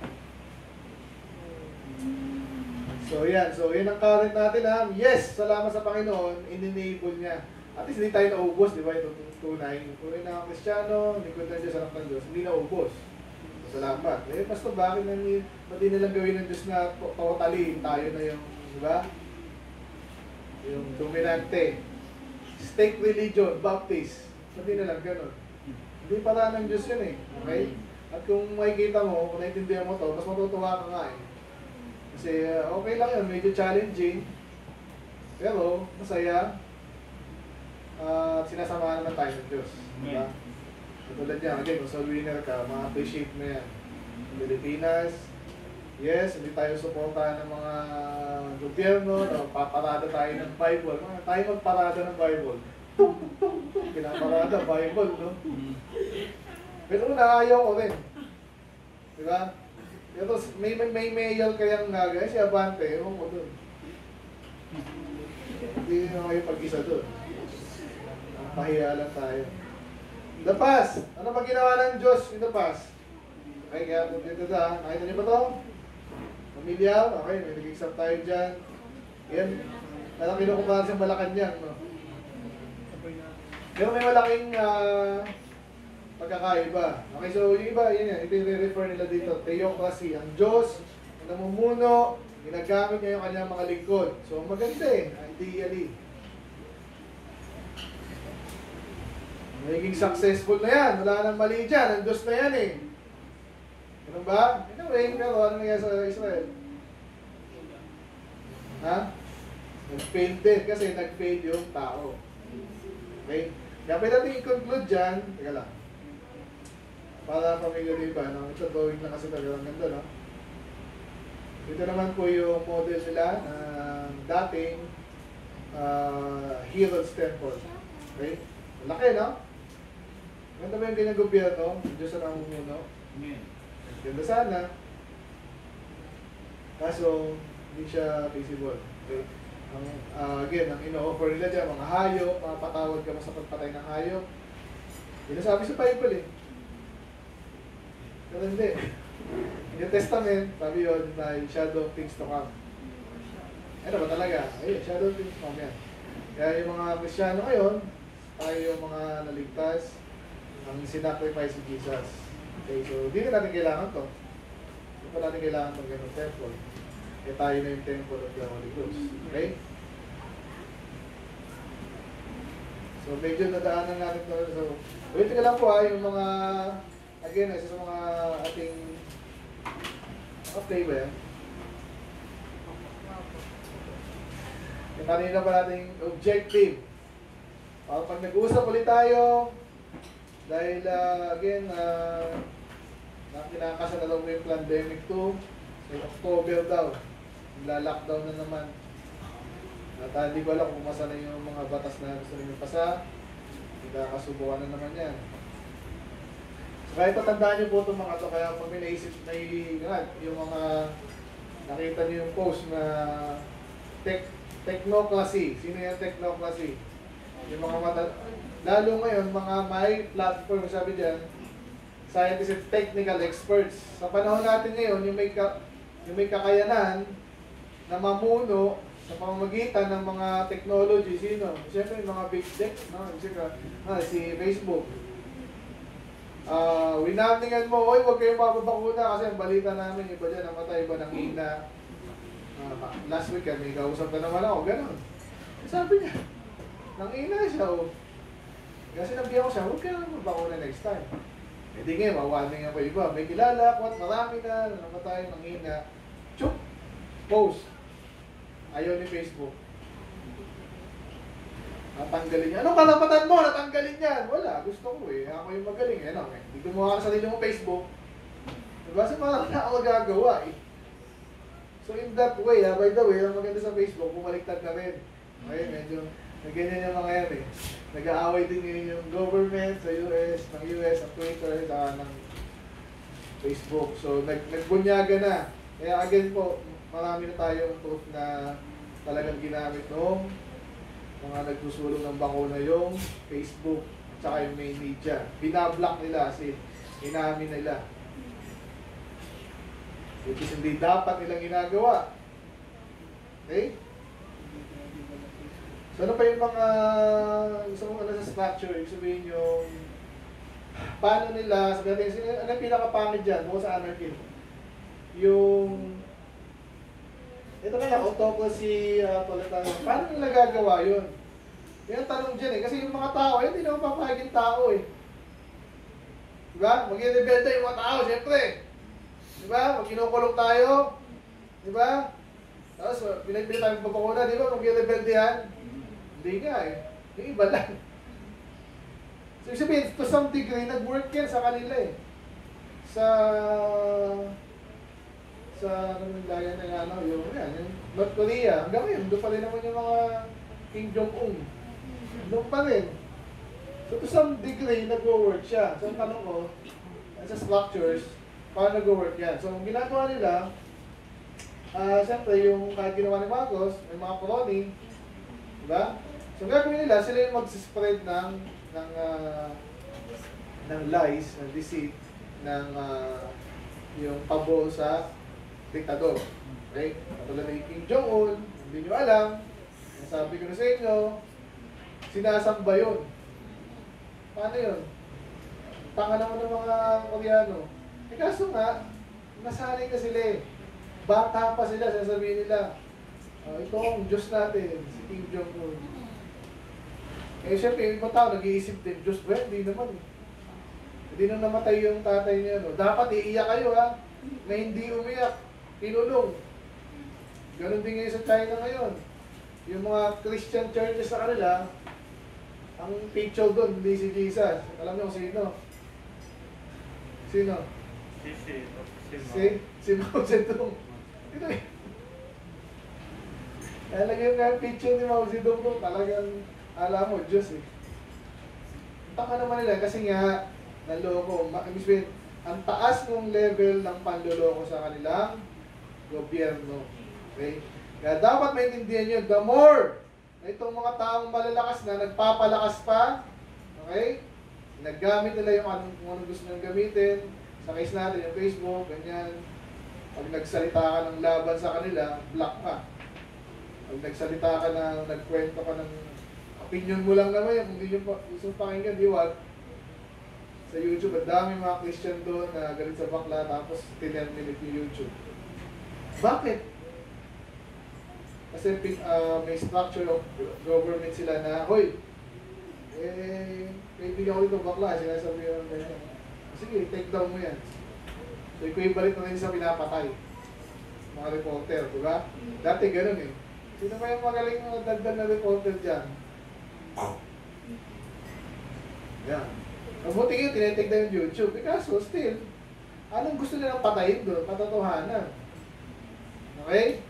so yan, so yan ang current natin ha. Yes, salamat sa Panginoon, in-enable niya. At least hindi tayo naubos, di ba? Ito tunay. Tunay na Kristiyano, likod ng Diyos, anak ng Diyos, hindi naubos. So, salamat. Eh, basta bakit na ba't di nilang gawin ng Diyos na to- totally tayo na yung, di ba? Yung dominante. Stake religion, Baptist. Ba't di nilang ganun? Hindi para ng Diyos yun eh. Okay? At kung makikita mo, kung naintindihan mo to, mas matutuwa ka nga eh. Kasi uh, okay lang yun, medyo challenging. Pero, masaya. Uh, sinasama naman tayo ng Diyos. Diba? Katulad yan, again, kung sa winner ka, ma-appreciate mo yan. Pilipinas, yes, hindi tayo suportahan ng mga gobyerno, no, paparada tayo ng Bible. Mga tayo magparada ng Bible. Tung, tung, tung, tung, pinaparada, Bible, no? Pero naayaw ko rin. Diba? Pero may, may, may mayor kayang nagay, si Abante, ewan ko dun. Hindi na kayo pag-isa dun. Pahiya lang tayo. The past. Ano ba ginawa ng Diyos in the past? Okay, kaya kung dito na, nakita niyo ba ito? Pamilyar? Okay, may nag-exam tayo dyan. Yan. Alam kinukumpara sa Malacanang, no? Pero may malaking uh, pagkakaiba. Okay, so yung iba, yun yan, ito yung refer nila dito, theocracy. Ang Diyos, ang namumuno, ginagamit niya yung kanyang mga lingkod. So maganda eh, ideally. Magiging successful na yan, wala nang mali dyan, ang Diyos na yan eh. Ganun ba? Anyway, pero ano nangyari sa Israel? Ha? Nag-fail din kasi nag-fail yung tao. Okay? Kaya pwede natin i-conclude dyan, teka lang. Para pamilya din ba, no? Ito drawing na kasi talagang ganda, no? Ito naman po yung model nila ng dating uh, Herod's Temple. Okay? Malaki, no? Ganda ba yung ganyang gobyerno? Diyos ang namumuno. Amen. Ganda sana. Kaso, hindi siya feasible. Okay? Ang, uh, again, ang ino-offer nila dyan, mga hayop, mga patawad ka mo sa pagpatay ng hayop. Yun ang sabi sa Bible eh. Pero hindi. New Testament, sabi yun, na shadow of things to come. Ano ba talaga? Ayun, shadow of things to come yan. Kaya yung mga Kristyano ngayon, tayo yung mga naligtas, ang sinacrifice si Jesus. Okay, so hindi na natin kailangan to. Hindi pa natin kailangan itong ganun temple. Kaya tayo na yung temple of the Holy Ghost. Okay? So medyo nadaanan natin to. So, ulit ka lang po ha, yung mga, again, isa sa mga ating okay ba yan? Yung kanina pa nating objective. Uh, pag nag-uusap ulit tayo, dahil uh, again, uh, kinakasa na lang mo yung pandemic to, may October daw, nagla-lockdown na naman. At uh, hindi ko alam kung masa na yung mga batas na gusto nyo pasa, nagkakasubukan na naman yan. So kahit tatandaan nyo po itong mga to, kaya pag may naisip na yung mga nakita nyo yung post na tech, technocracy. Sino yung technocracy? Yung mga mata, lalo ngayon, mga may platform, sabi dyan, scientists and technical experts. Sa panahon natin ngayon, yung may, ka, yung may kakayanan na mamuno sa pamamagitan ng mga technology, sino? Siyempre, yung mga big tech, no? Ah, si Facebook. Uh, winamingan mo, oy, huwag kayong mapapakuna kasi ang balita namin, iba dyan, namatay, iba nang ina. Uh, last week, may kausap na naman ako, gano'n. Sabi niya, nang ina siya, oh. Kasi sinabihan ko siya, huwag ka naman mapakuna next time. E di ngayon, mawaning ako iba. May kilala, kwat, marami na, namatay, nang ina. Chuk! Post. Ayaw ni Facebook. Natanggalin niya. Anong kalapatan mo? Natanggalin yan. Wala. Gusto ko eh. Ako yung magaling. Eh, no? Hindi gumawa ka sa sarili mo Facebook. Diba? Kasi parang na ako gagawa eh. So in that way, ha, by the way, ang maganda sa Facebook, bumaliktad na rin. Okay, medyo, ganyan yung mga yan eh. Nag-aaway din ngayon yung government sa U S, ng U S, ng Twitter, saka ng Facebook. So nag nagbunyaga na. Kaya again po, marami na tayong proof na talagang ginamit noong mga nagsusulong ng bakuna yung Facebook at yung main media. Binablock nila kasi inamin nila. Which is hindi dapat nilang ginagawa. Okay? So ano pa yung mga gusto mong ano sa structure, ibig sabihin yung paano nila, sabi natin, sino, ano yung pinakapangit dyan, bukod sa anarchy? Yung ito na yung autocracy, uh, totalitarian. Paano nila gagawa yun? Yung tanong dyan eh, kasi yung mga tao, hindi naman papahagin tao eh. Diba? Mag-rebelde yung mga tao, siyempre. Diba? Pag kinukulong tayo, diba? Tapos, pinagpili tayo magpapakuna, diba? Mag-rebelde yan. Hindi nga eh. Yung iba lang. So, ibig sabihin, to some degree, nag-work yan sa kanila eh. Sa... sa anong laya na ano, yung, yan, yung North Korea. Hanggang ngayon, doon pa rin naman yung mga Kim Jong-un. Doon pa rin. So, to some degree, nag-work siya. So, ang tanong ko, sa structures, paano nag-work yan? So, ang ginagawa nila, uh, siyempre, yung kahit ginawa ni Marcos, may mga colony, diba? So, ang gagawin nila, sila yung mag-spread ng, ng, uh, ng lies, ng deceit, ng uh, yung pabor sa diktador. Okay? Katulad ni Kim Jong-un, hindi nyo alam, sabi ko na sa inyo, sinasamba yun. Paano yun? Tanga naman ng mga Koreano. Eh kaso nga, nasanay na sila eh. Bata pa sila, sasabihin nila, oh, ito ang Diyos natin, si Kim Jong-un. Eh syempre, yung ibang tao nag-iisip din, Diyos ba? Hindi naman eh. Hindi na namatay yung tatay niya. No? Dapat iiyak kayo ha, na hindi umiyak. Pinulong. Ganon din ngayon sa China ngayon. Yung mga Christian churches sa kanila, ang picture doon, hindi si Jesus. Alam niyo kung sino? Sino? Si, si, Si, si Mao Zedong. Ito eh. Kaya lang yung nga picture ni Mao Zedong doon, talagang, alam mo, Diyos eh. Taka naman nila kasi nga, naloko. Ibig sabihin, ang taas ng level ng panloloko sa kanilang gobyerno. Okay? Kaya dapat maintindihan nyo, the more na itong mga taong malalakas na nagpapalakas pa, okay? Naggamit nila yung anong, kung anong gusto nilang gamitin, Sa case natin, yung Facebook, ganyan. Pag nagsalita ka ng laban sa kanila, block ka. Pag nagsalita ka ng, nagkwento ka ng opinion mo lang naman, kung hindi nyo pa, gusto pakinggan, di wag. Sa YouTube, ang dami mga Christian doon na galit sa bakla, tapos tinerminate yung YouTube. Bakit? Kasi uh, may structure of government sila na, hoy, eh, kaibigan ko dito bakla, sinasabi yung ganyan. Sige, take down mo yan. So, equivalent na rin sa pinapatay. Mga reporter, di ba? Dati ganun eh. Sino ba yung magaling mga dagdag na reporter dyan? Yan. Mabuti yun, tinetake na yung YouTube. Because, still, anong gusto nilang patayin doon? Katotohanan. Okay?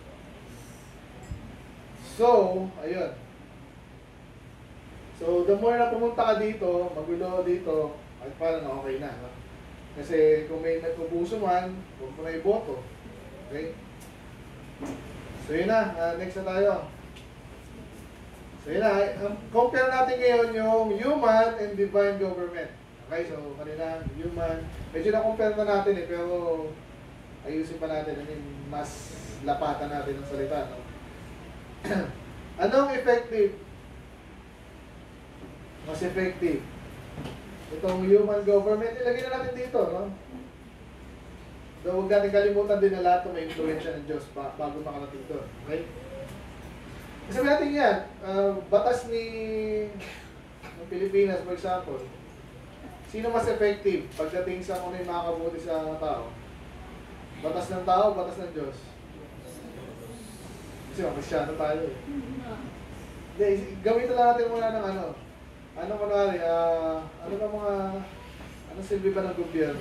So, ayun. So, the more na pumunta ka dito, magulo dito, ay parang okay na. No? Kasi kung may nagpupuso man, huwag mo na iboto. Okay? So, yun na. Uh, next na tayo. So, yun na. Um, compare natin ngayon yung human and divine government. Okay? So, kanina, human. Medyo na-compare na natin eh, pero ayusin pa natin. I mean, mas lapatan natin ang salita. No? Anong effective? Mas effective. Itong human government, ilagay na natin dito, no? Though huwag natin kalimutan din na lahat may influensya ng Diyos pa, bago makarating doon. Okay? Sabi natin yan, uh, batas ni ng Pilipinas, for example, sino mas effective pagdating sa kung ano yung makakabuti sa tao? Batas ng tao, batas ng Diyos? Kasi Kristyano tayo eh. Hindi, gamitin lang natin muna ng ano. Ano kunwari, uh, ano ka mga, ano silbi ba ng gobyerno?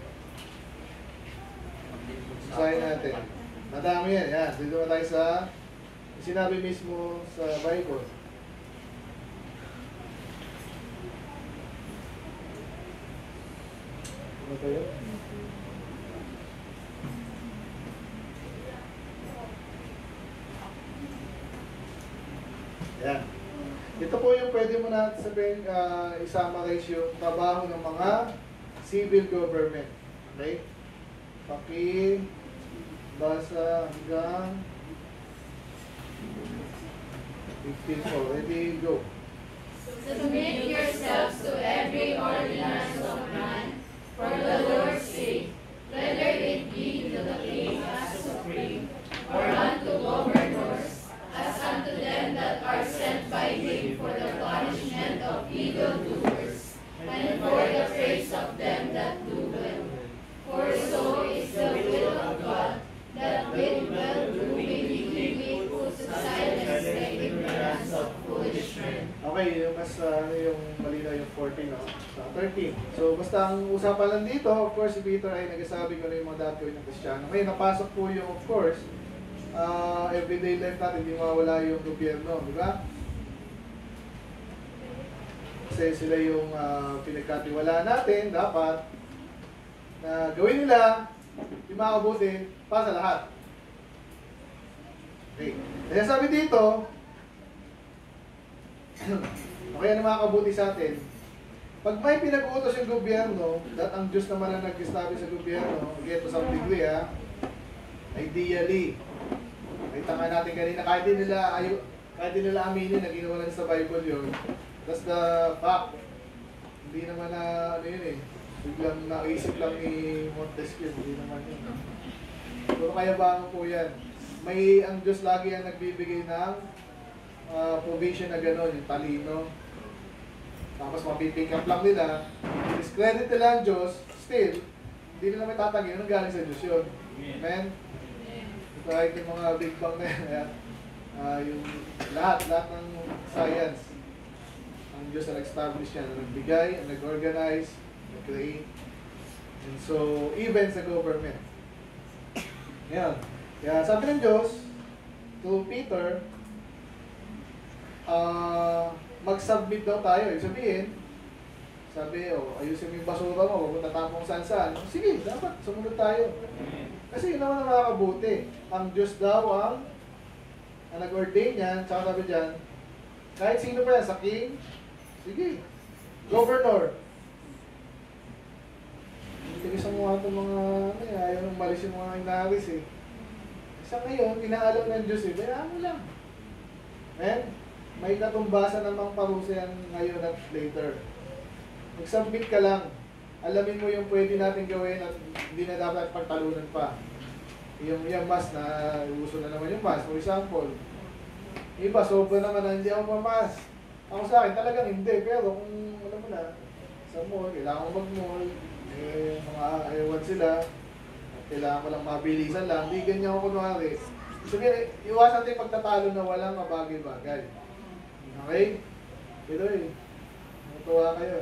Sasayin natin. Madami yan, yan. Dito na tayo sa, sinabi mismo sa Bible. Ano tayo? Yan. Ito po yung pwede mo na sabihin, uh, i-summarize yung trabaho ng mga civil government. Okay? Paki, basa hanggang fifteen po. Ready, go. Submit yourselves to every ordinance of man for the Lord's sake, whether it be to the king as supreme, or unto governors, as unto them that are sent by him for the punishment of evildoers, and for the praise of them that do well. For so is the will of God, that with well-doing he will put to silence the ignorance of foolish men. Okay, yung mas uh, ano yung malinaw yung fourteen, no? So, thirteen. So, basta ang usapan lang dito, of course, si Peter ay nagsasabi ko na yung mga dapat ng Kristiyano. Ngayon, napasok po yung, of course, uh, everyday life natin, hindi mawala yung gobyerno, di ba? Kasi sila yung uh, pinagkatiwalaan natin, dapat na gawin nila yung makabuti para sa lahat. Okay. Kaya sabi dito, okay, ano makakabuti sa atin? Pag may pinag-uutos yung gobyerno, that ang Diyos naman ang nag-establish sa gobyerno, get to some degree, ha? Ideally, nakita nga natin kanina, kahit din nila, ayo, kahit din nila aminin na ginawa lang sa Bible yun, that's the fact. Hindi naman na, ano yun eh, biglang naisip lang ni Montesquieu, hindi naman yun. Pero kaya ba po yan? May, ang Diyos lagi ang nagbibigay ng uh, provision na gano'n, yung talino. Tapos mapipick up lang nila, discredit nila ang Diyos, still, hindi nila may tatangin, anong galing sa Diyos yun. Amen? Kahit yung mga Big Bang na yan, uh, yung lahat, lahat ng science, ang Diyos ang nag-establish yan, ang nagbigay, ang nag-organize, nag-create. And so, even sa government. Yan. Kaya sabi ng Diyos, to Peter, uh, mag-submit daw tayo. Ibig sabihin, sabi, oh, ayusin mo yung basura mo, huwag mo tatapong saan-saan. Sige, dapat, sumunod tayo. Kasi yun naman ang makakabuti. Ang Diyos daw ang, ang nag-ordain yan, tsaka sabi dyan, kahit sino pa yan, sa king, sige, governor. tigas ang mga itong mga, ano eh, ayaw nang malis yung mga inaris eh. Sa ngayon, inaalaw ng Diyos eh, bayaan mo lang. Amen? May katumbasan namang parusa yan ngayon at later. Mag-submit ka lang. Alamin mo yung pwede natin gawin at hindi na dapat pagtalunan pa. Yung, yung mask na, uso na naman yung mask, for example. Iba, sobra naman na hindi ako mamas. Ako sa akin, talagang hindi. Pero kung, alam mo na, sa mall, kailangan ko mag-mall, eh, mga ewan sila, kailangan ko lang mabilisan lang, hindi ganyan ako kunwari. Sabihin, iwasan natin pagtatalo na walang mabagay-bagay. Okay? Pero eh, matuwa kayo.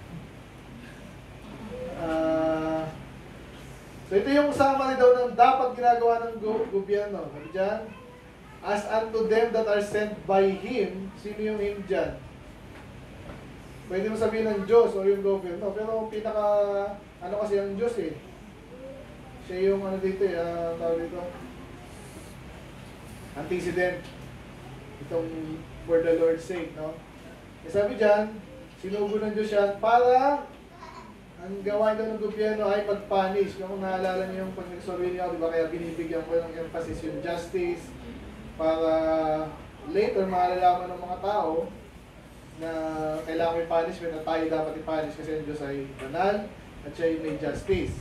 Ah... Uh, So ito yung summary daw ng dapat ginagawa ng go gobyerno. Sabi dyan, as unto them that are sent by Him, sino yung Him dyan? Pwede mo sabihin ng Diyos o yung gobyerno, pero pinaka, ano kasi ang Diyos eh. Siya yung ano dito eh, uh, tawag dito, antecedent. Itong for the Lord's sake, no? E sabi dyan, sinugo ng Diyos yan para ang gawain daw ng gobyerno ay pag-punish. Kung naalala niyo yung pag nag-survey niyo, di ba, kaya binibigyan ko ng emphasis yung justice para later malalaman ng mga tao na kailangan may punishment na tayo dapat i-punish kasi ang Diyos ay banal at siya yung may justice.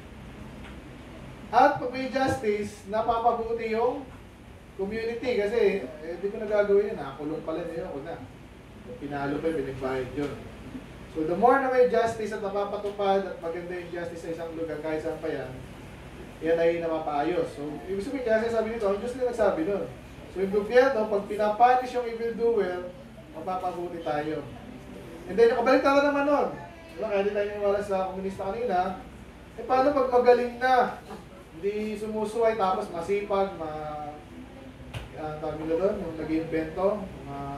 At pag may justice, napapabuti yung community kasi eh, di ko nagagawin yun, nakakulong pala niyo ako na. Pinalo pa yung binigbayad yun. So the more na may justice at napapatupad at maganda yung justice sa isang lugar kahit saan pa yan, yan ay napapaayos. So ibig sabihin kasi sabi nito, ang Diyos na nagsabi nun. So yung gobyerno, pag pinapunish yung evildoer, mapapabuti tayo. And then nakabalik tayo naman nun. Diba, kaya di tayo niniwala sa komunista kanina, eh paano pag magaling na, hindi sumusuway tapos masipag, ma... Uh, tawag nila doon, yung nag-invento, ma...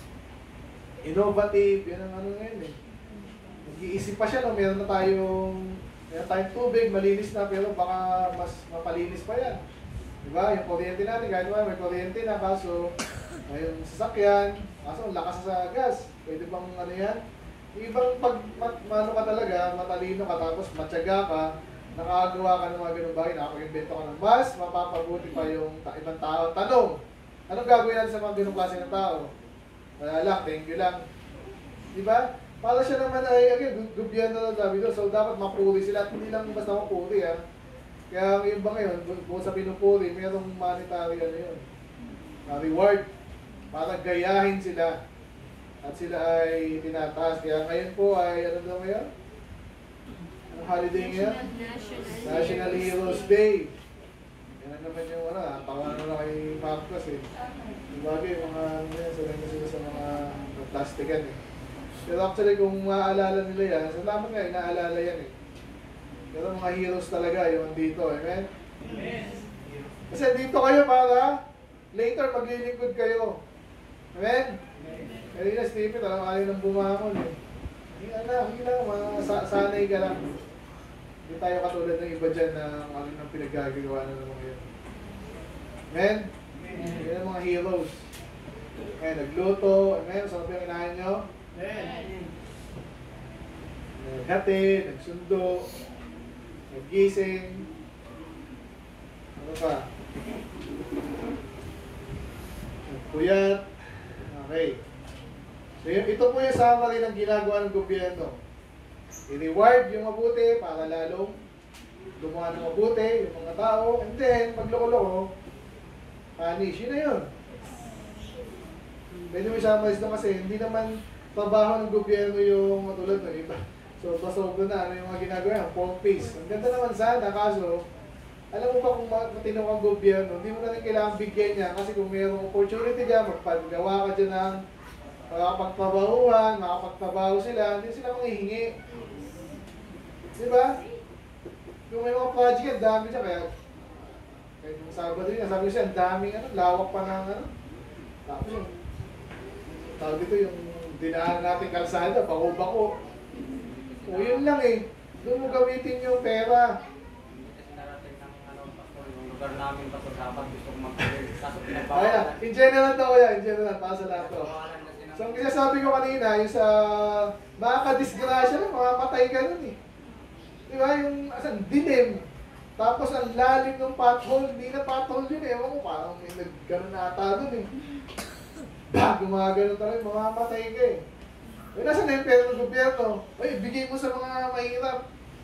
innovative, yan ang ano ngayon eh. Nag-iisip pa siya, no? Meron na tayong, meron tayong tubig, malinis na, pero baka mas mapalinis pa yan. Diba? Yung kuryente natin, kahit naman may kuryente na, kaso may yung sasakyan, kaso ang lakas sa gas. Pwede bang ano yan? Yung ibang pag, mat, mano ka talaga, matalino ka, tapos matyaga ka, nakagawa ka ng mga ganung bagay, nakapag-invento ka ng mas, mapapabuti pa yung ta ibang tao. Tanong, anong gagawin natin sa mga ganung klase ng tao? Wala lang, thank you lang. Diba? Para siya naman ay, again, gobyerno na sabi doon. So, dapat mapuri sila. At hindi lang basta mapuri, ha. Kaya ang iba ngayon, kung sa pinupuri, mayroong monetary, ano yun, uh, reward. Para gayahin sila. At sila ay tinataas. Kaya ngayon po ay, ano daw ngayon? Anong holiday ngayon? National, National Heroes Day. Yan naman yung, ano, tawanan na kay Marcos, eh. Bagay, mga ano yan, sabi na sila sa mga plastikan eh. Pero actually kung maaalala nila yan, salamat nga, inaalala yan eh. Pero mga heroes talaga yung dito, amen? Amen. Kasi dito kayo para later maglilingkod kayo. Amen? Kaya na Stephen, alam ayaw nang bumangon eh. Hindi na, hindi na, masanay ka lang. Hindi tayo katulad ng iba dyan na ano nang pinaggagawa na naman yun. Amen? Yan ang mga heroes. Ayan, nagluto. Amen, saan ba yung inahin nyo? Amen. Naghati, nagsundo, naggising. Ano pa? Nagpuyat. Okay. So yun, ito po yung summary ng ginagawa ng gobyerno. I-reward yung mabuti para lalong gumawa ng mabuti yung mga tao. And then, pag loko-loko, punish. Yun na yun. Pwede mo i-summarize na kasi hindi naman trabaho ng gobyerno yung matulad ng iba. So, basobra na ano yung mga ginagawa yan, pork paste. Ang ganda naman sana, kaso, alam mo ba kung matino kang gobyerno, hindi mo na rin kailangan bigyan niya kasi kung mayroong opportunity dyan, magpagawa ka dyan ng makapagtrabahuhan, makapagtrabaho sila, hindi sila manghihingi. Diba? Yung may mga project yan, dami siya, kaya kahit yung Sabado yun, sabi ko siya, ang daming ano, lawak pa ng ano. Tapos yung, tawag dito yung dinaan natin kalsada, bako-bako. O yun lang eh, doon mo gamitin yung pera. Kasi narating ng ano, pastor, yung lugar namin pastor dapat gusto kong mag-pray. Kaso Ayan, pinagbawalan. in general daw yan, in general, para sa lahat to. Pinagbawalan kasi ng... So ang sinasabi ko kanina, yung sa makakadisgrasya lang, mamamatay ka nun eh. Di ba? Yung asan, dilim. Tapos ang lalim ng pothole, hindi na pothole yun eh. Ewan ko, parang may nag-ganon na ata dun eh. Bah, gumagano talaga, mamamatay ka eh. Eh, nasa na yung pera ng gobyerno? Ay, bigay mo sa mga mahirap.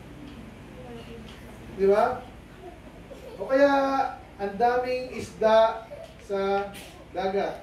Di ba? O kaya, ang daming isda sa dagat.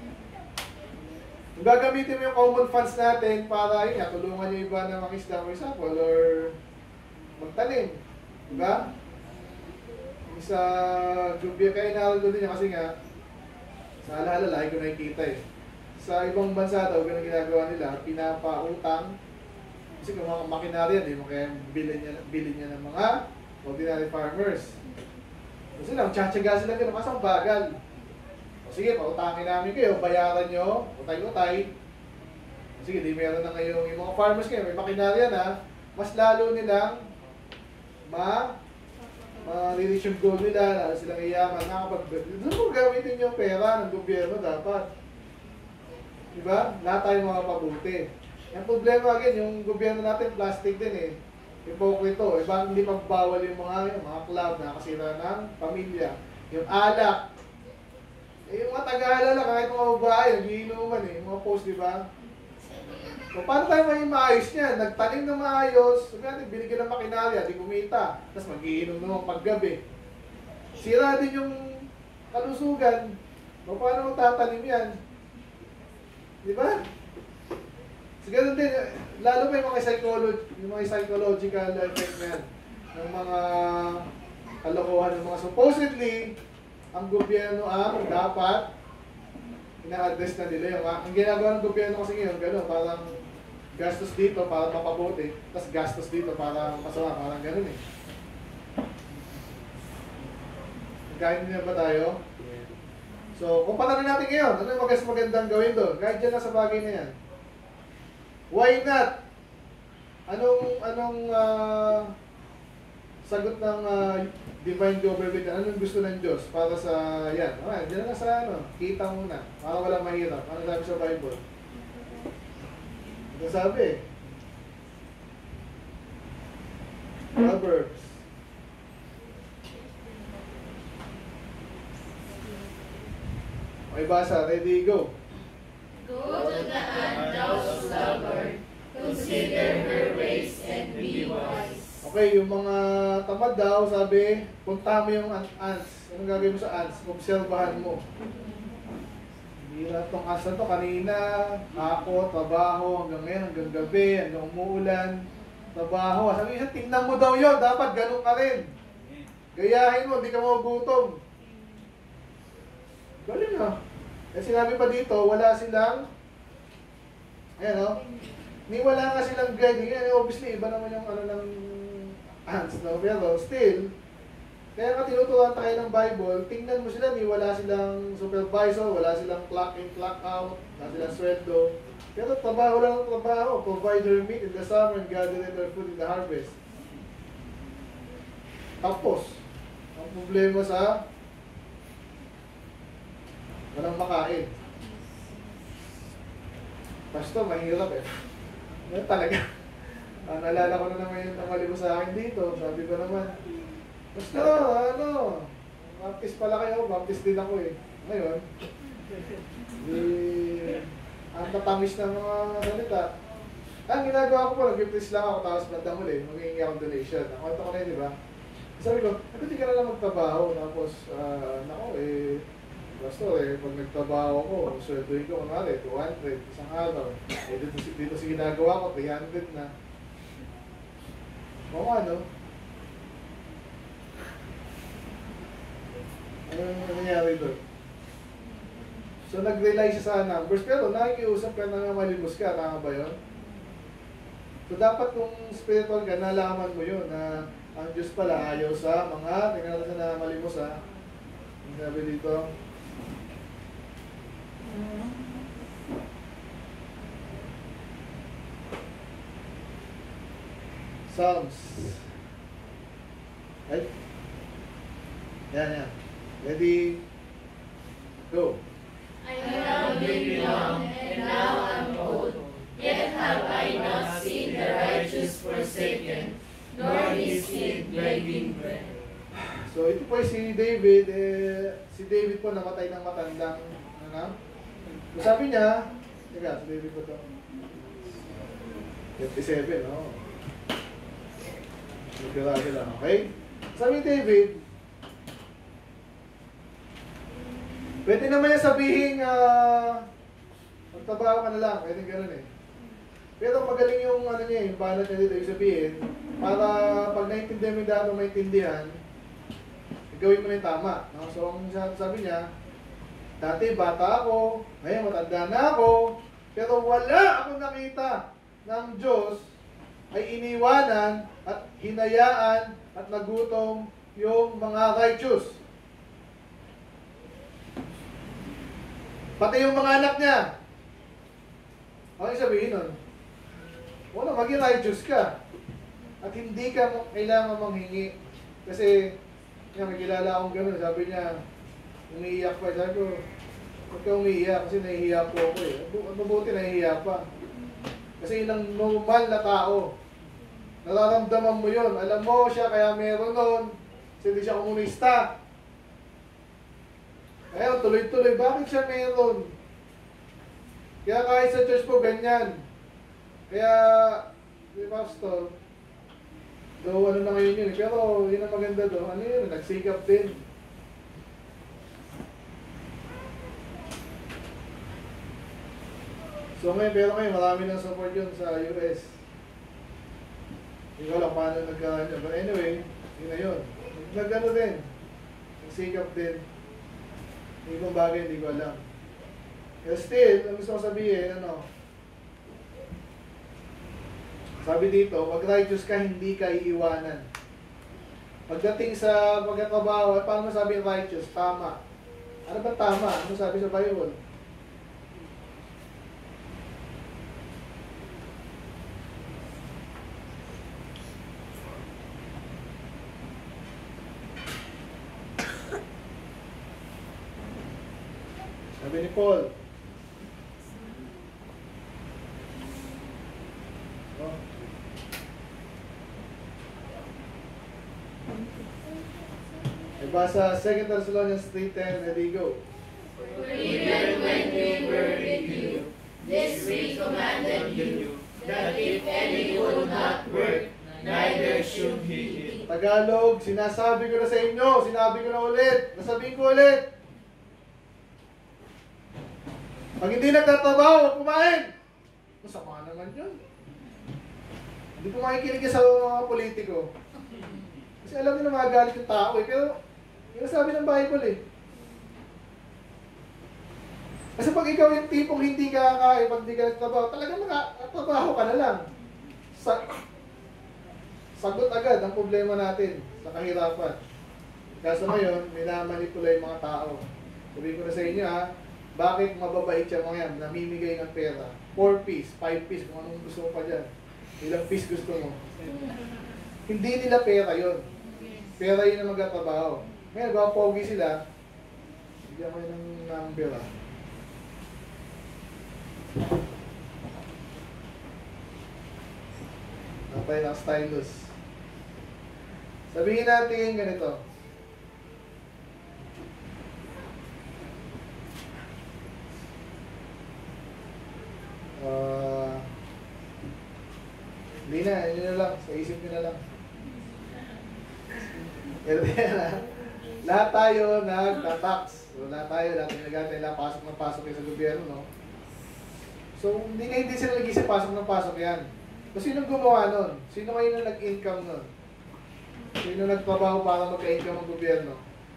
Kung gagamitin mo yung common funds natin para yun, nga, tulungan yung iba na makisda, for example, or magtanim. Di ba? Sa gobyerno, kaya inaaral ko din niya kasi nga, sa alaala, lagi ko nakikita eh. Sa ibang bansa daw, ganun ginagawa nila, pinapautang. Kasi kung mga makinarya, di mo kaya bilhin niya, bilhin niya ng mga ordinary farmers. Kasi lang, tsatsaga sila gano'n, kasi ang bagal. O sige, pautangin namin kayo, bayaran nyo, utay-utay. Sige, di meron na ngayong yung mga farmers kayo, may makinarya na, mas lalo nilang ma ma-reach yung goal nila, lalo silang iyaman, nakapag- doon mo gamitin yung pera ng gobyerno dapat. Diba? Lahat tayo mga pabuti. Yung problema again, yung gobyerno natin, plastic din eh. Hipokrito. Eh, bakit hindi pagbawal yung mga, yung mga club na kasira ng pamilya? Yung alak. Eh, yung mga taga-alala, kahit mga babae, nag-iinuman eh. Yung mga post, diba? So, paano tayo may maayos niyan? Nagtanim ng maayos, sabi natin, binigyan ng makinarya, di kumita. Tapos mag-iinom naman paggabi. Sira din yung kalusugan. O paano magtatanim yan? Di ba? So, ganun din, lalo pa yung mga, psycholo- yung mga psychological effect niyan ng mga kalokohan ng mga supposedly, ang gobyerno ang dapat ina-address na nila yung ang ginagawa ng gobyerno kasi ngayon, gano'n, parang gastos dito para mapabuti, tapos gastos dito para masama, parang gano'n eh. Kain niya ba tayo? So, kumpara na natin ngayon, ano yung mas magandang gawin doon? Kahit dyan lang sa bagay na yan. Why not? Anong, anong uh, sagot ng uh, divine government, anong gusto ng Diyos para sa yan? Ah, dyan lang sa ano, kita muna, para wala mahirap. Ano sabi sa Bible? Ano sabi? Proverbs. Okay, basa. Ready, go. Go to the ant, thou sluggard, consider her ways and be wise. Okay, yung mga tamad daw, sabi, punta mo yung ants. Anong gagawin mo sa ants? Obserbahan mo. Hirap tong ants na to. Kanina, ako, trabaho, hanggang ngayon, hanggang gabi, hanggang umuulan. Trabaho. Sabi niya, tingnan mo daw yun. Dapat ganun ka rin. Gayahin mo, hindi ka magugutom. Galing ah. Eh sinabi pa dito, wala silang, ayan o, ni wala nga silang guide. Yan, obviously, iba naman yung ano ng ants, no? Pero still, kaya nga tinuturuan tayo ng Bible, tingnan mo sila, ni wala silang supervisor, wala silang clock in, clock out, wala silang sweldo. Pero trabaho lang ang trabaho, provide their meat in the summer and gather in their food in the harvest. Tapos, ang problema sa walang makain. Pastor, mahirap eh. Yan talaga. Ah, naalala ko na naman yung tangali mo sa akin dito. Sabi ko naman, Pastor, ano, baptist pala kayo, baptist din ako eh. Ngayon, eh, ang tatamis ng mga salita. Ang ginagawa ko po, nag-please lang ako, tapos bandang huli, mag-iingi akong donation. Nakwento ko na yun, di ba? Sabi ko, ito di ka na lang magtrabaho. Tapos, uh, nako eh, Pastor, eh, pag nagtrabaho ko, sweldoin ko, kunwari, two hundred, isang araw. Eh, dito, dito sa ginagawa ko, three hundred na. O ano? Ano yung nangyari doon? So, nag-rely siya sa numbers, pero nakikiusap ka na malimos ka, tama ba yun? So, dapat kung spiritual ka, nalaman mo yun, na ang Diyos pala ayaw sa mga, tingnan natin na malimos ha. Ang sabi dito, Psalms. Right? Yan, yan. Ready? Go. I have been young, and now I'm old, yet have I not seen the righteous forsaken, nor So ito po si David, eh, si David po namatay ng matandang, ano? So sabi niya, teka, si David po to. fifty-seven, no? Nagkira sila, okay? Sabi ni David, pwede naman niya sabihin, ah, magtrabaho ka na lang, pwede gano'n eh. Pero magaling yung ano niya, yung banat niya dito, yung sabihin, para pag naintindihan mo yung dapat maintindihan, gawin mo na yung tama. No? So, ang sabi niya, dati bata ako, ngayon matanda na ako, pero wala akong nakita ng Diyos ay iniwanan at hinayaan at nagutom yung mga righteous. Pati yung mga anak niya. Ano yung sabihin nun? Una, maging righteous ka. At hindi ka kailangan manghingi. Kasi, yan, may kilala akong gano'n. Sabi niya, umiiyak pa. Sabi ko, huwag ka umiiyak kasi nahihiya po ako eh. Mabuti nahihiya pa. Kasi yun ang normal na tao. Nararamdaman mo yun. Alam mo siya, kaya meron nun. Kasi hindi siya komunista. Kaya tuloy-tuloy, bakit siya meron? Kaya kahit sa church po, ganyan. Kaya, di pastor, do ano na ngayon yun. Pero yun ang maganda do. Ano yun? Nagsikap din. So ngayon, pero ngayon, marami ng support yun sa U S. Hindi ko alam paano nagkaroon yun. But anyway, yun na yun. Nag-ano din. Nagsikap din. Hindi kong bagay, hindi ko alam. Pero still, ang gusto ko sabihin, ano, sabi dito, pag righteous ka, hindi ka iiwanan. Pagdating sa pagkatrabaho, paano masabi righteous? Tama. Ano ba tama? Ano sabi sa Bible? Sabi ni Paul. Oh. Ay basa Second Thessalonians three ten, ready, go. For even when we were with you, this we commanded you, that if any would not work, neither should he eat. Tagalog, sinasabi ko na sa inyo, sinabi ko na ulit, nasabihin ko ulit. Pag hindi nagtatrabaho, huwag kumain. Masama naman yun. Hindi po makikinig sa mga politiko. Kasi alam nyo na magagalit yung tao eh. Pero, yung sabi ng Bible eh. Kasi pag ikaw yung tipong hindi ka kakain, pag hindi ka nagtatrabaho, talagang nakatrabaho ka na lang. Sa sagot agad ang problema natin sa kahirapan. Kaso ngayon, minamanipula yung mga tao. Sabihin ko na sa inyo ha, bakit mababait siya mga yan, namimigay ng pera? four piece, five piece, kung anong gusto mo pa dyan. Ilang piece gusto mo. Hindi nila pera yun. Pera yun ang magtatrabaho. Ngayon, baka pogi sila, bigyan kayo ng number ah. Napay ng stylus. Sabihin natin ganito. Uh, hindi na, yun na lang. Sa isip nyo na lang. Pero na, lahat tayo nagtatax. So, lahat tayo, lahat yung nag-atay, pasok ng pasok yan sa gobyerno, no? So, hindi na hindi sila nag-isip pasok ng pasok yan. So, sino gumawa nun? Sino kayo na nag-income nun? Sino nagtrabaho para magka-income ang gobyerno?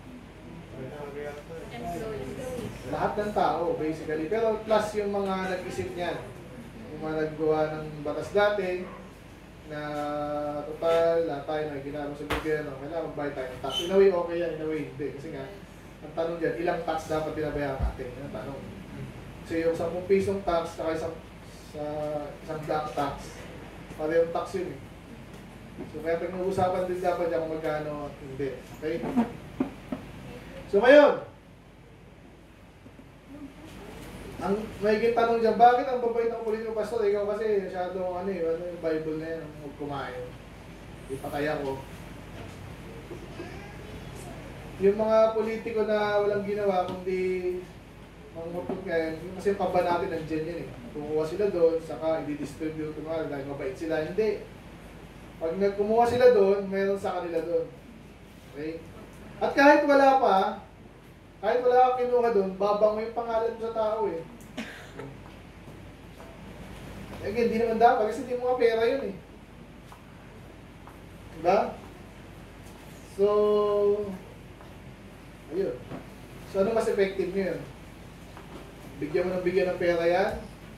Lahat ng tao, basically. Pero plus yung mga nag-isip niyan. Yung mga naggawa ng batas dati, na total, lahat tayo na ginagawa sa gobyerno, kailangan magbayad tayo ng tax. In a way, okay yan. In a way, hindi. Kasi nga, ang tanong dyan, ilang tax dapat binabayaran natin? Yan ang tanong. So yung ten pisong tax, saka isang, sa isang black tax, parehong tax yun eh. So kaya pag-uusapan din dapat dyan kung magkano, hindi. Okay? So ngayon, ang may tanong dyan, bakit ang babait ng politiko pastor? Ikaw kasi masyadong ano eh, ano yung Bible na yan, huwag kumain. Ipatay ako. yung mga politiko na walang ginawa, kundi mangupot ngayon, kasi yung pamba natin nandiyan yan eh. Kumuha sila doon, saka i-distribute nga, dahil mabait sila. Hindi. Pag nagkumuha sila doon, meron sa kanila doon. Okay? At kahit wala pa, kahit wala kang kinuha doon, babang mo yung pangalan mo sa tao eh. Again, hindi naman dapat kasi hindi mo nga pera yun eh. Diba? So, ayun. So, ano mas effective nyo yun? Bigyan mo ng bigyan ng pera yan,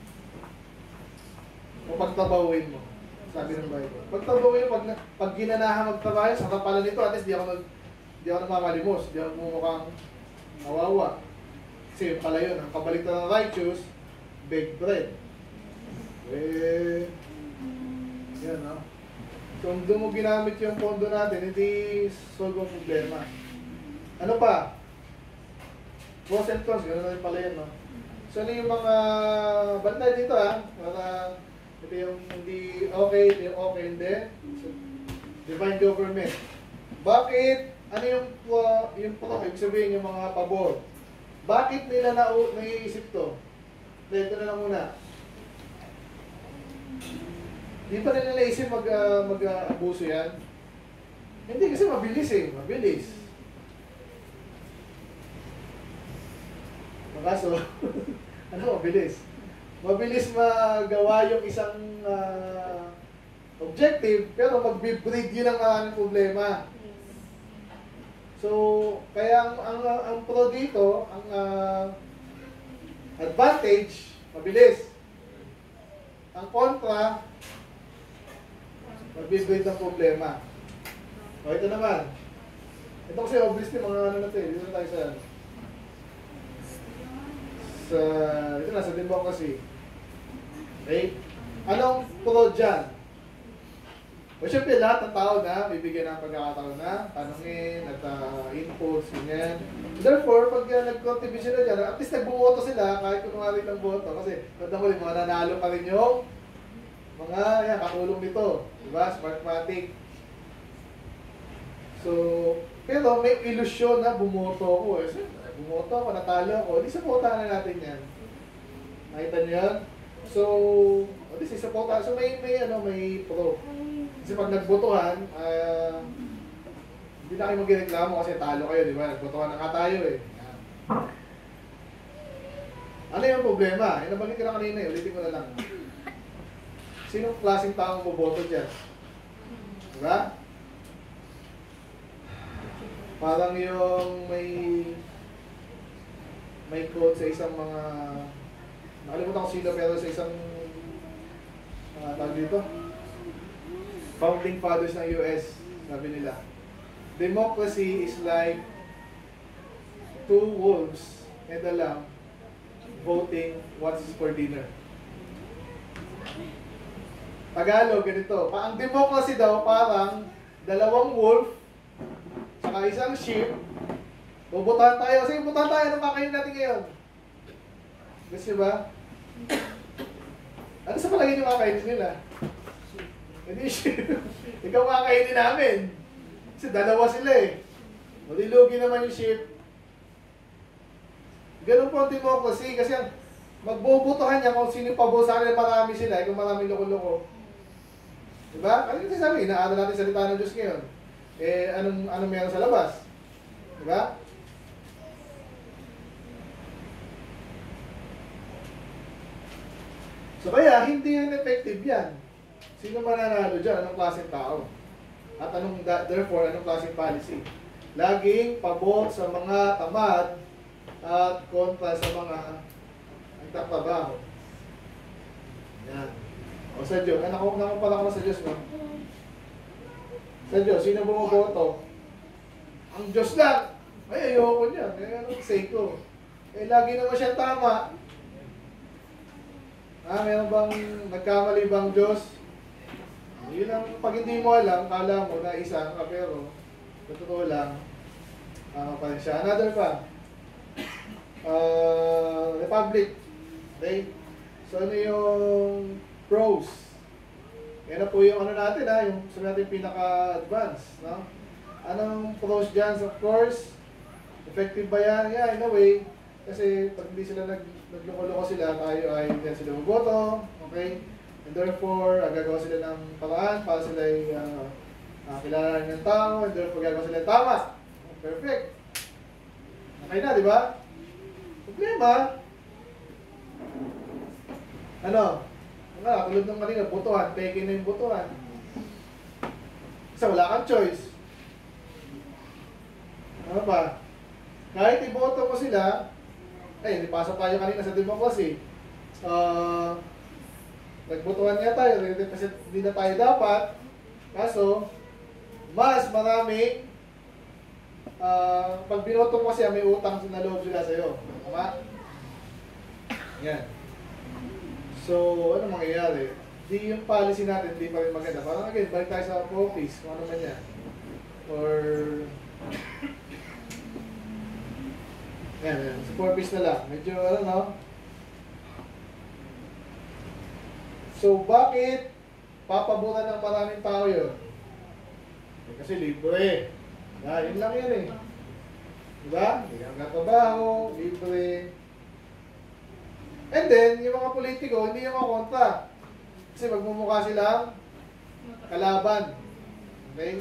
o pagtabawin mo. Sabi ng Bible. Pagtabawin mo, pag, pag ginanahan magtrabaho, sa kapalan nito, at least di ako, nag, di ako namamalimos, di ako mumukhang nawawa. Kasi yun pala yun, ang kabaliktad ng righteous, baked bread. Eh, yan no. So, kung doon mo ginamit yung pondo natin, hindi solve ang problema. Ano pa? Pros and cons, gano'n na rin pala yan, no? So, ano yung mga bantay dito, ha? Para ito yung hindi okay, ito yung okay, hindi. So, divine government. Bakit? Ano yung, uh, yung pro, ibig sabihin yung mga pabor? Bakit nila na naiisip to? Ito na lang muna. Di pa rin nila isip mag, uh, mag-abuso yan? Hindi, kasi mabilis eh. Mabilis. Makaso, ano mabilis? Mabilis magawa yung isang uh, objective, pero mag-breed yun ang maraming problema. So, kaya ang, ang, ang pro dito, ang uh, advantage, mabilis. Ang kontra, magbibigay ng problema. O, ito naman. Ito kasi obviously mga ano natin. Dito na tayo sa sa ito na, sa democracy. Okay? Anong pro dyan? O syempre lahat ng tao na bibigyan ng pagkakataon na tanongin at uh, inputs, ganyan. Therefore, pag uh, nag-contribute sila dyan, at least nagbumoto sila kahit kung nga rin ng boto. Kasi tanda mo rin, mga nanalo pa rin yung mga yan, katulong nito. Diba? Smartmatic. So, pero may ilusyon na bumoto ako. Eh, bumoto ako, natalo ako. Di supportahan na natin yan. Nakita niyo yan? So, o di supportahan. So, may, may, ano, may pro. Kasi pag nagbotohan, uh, hindi na kayo magreklamo kasi talo kayo, di ba? Nagbotohan na nga tayo eh. Yan. Ano yung problema? Eh, nabanggit ko na kanina eh. Ulitin ko na lang. Sinong klaseng taong boboto dyan? Diba? Parang yung may may quote sa isang mga nakalimutan ko sila pero sa isang mga uh, tawag dito founding fathers ng U S, sabi nila, democracy is like two wolves and a lamb voting what's for dinner. Tagalog, ganito. Pa ang democracy daw parang dalawang wolf saka isang sheep. Bubutahan tayo. Sige, bubutahan tayo. Anong kakainin natin ngayon? Gusto ba? Ano sa palagay nyo kakainin nila? Hindi sheep. Ikaw kakainin namin. Kasi dalawa sila eh. Malilugi naman yung sheep. Ganun po ang democracy. Kasi ang magbubutuhan niya kung sino pabor sa akin, marami sila. Eh, kung marami loko-loko. Diba? Ano yung sabi? Inaaral natin salita ng Diyos ngayon. Eh, anong, anong meron sa labas? Diba? So kaya, hindi yan effective yan. Sino mananalo dyan? Anong klaseng tao? At anong, therefore, anong klaseng policy? Laging pabor sa mga tamad at kontra sa mga nagtatrabaho. Yan. O sa Diyos, anak ko, nakapala ko sa Diyos, no? Sa Diyos, sino bumoboto? Ang Diyos lang! Ay, ayoko niya. Kaya anong say ko? Eh, lagi naman siya tama. Ah, meron bang nagkamali bang Diyos? Yun ang, pag hindi mo alam, kala mo na isa ka, pero totoo lang, ano pa rin siya. Another pa, uh, Republic. Okay? So, ano yung pros? Yan na po yung ano natin ha, yung sabi natin pinaka-advance, no? Anong pros dyan? Of course, Effective ba yan? Yeah, in a way. Kasi pag hindi sila nag, nagloko-loko sila, tayo ay hindi sila maboto. Okay? And therefore, uh, gagawa sila ng paraan para sila ay uh, uh, kilala ng tao. And therefore, gagawa sila ng tama. Perfect. Okay na, di ba? Problema. Ano? Ano, tulad ng kanina, botohan. Peke na yung botohan. Kasi wala kang choice. Ano ba? Kahit iboto mo sila, ay, hindi pasok tayo kanina sa democracy. Uh, nagbotohan nga tayo, hindi na tayo dapat. Kaso, mas marami, uh, pag binoto mo kasi may utang na loob sila sa'yo. Tama? Yan. So, ano mangyayari? Di yung policy natin, di pa rin maganda. Parang again, balik tayo sa office, kung ano man yan. Or, yan, yan. Sa four-piece na lang. Medyo, ano, no? So, bakit papaboran ng maraming tao yun? Eh, kasi libre. Ah, yun lang yan eh. Diba? Hindi kang katrabaho, libre. And then, yung mga politiko, hindi yung mga kontra. Kasi magmumukha silang kalaban. Okay?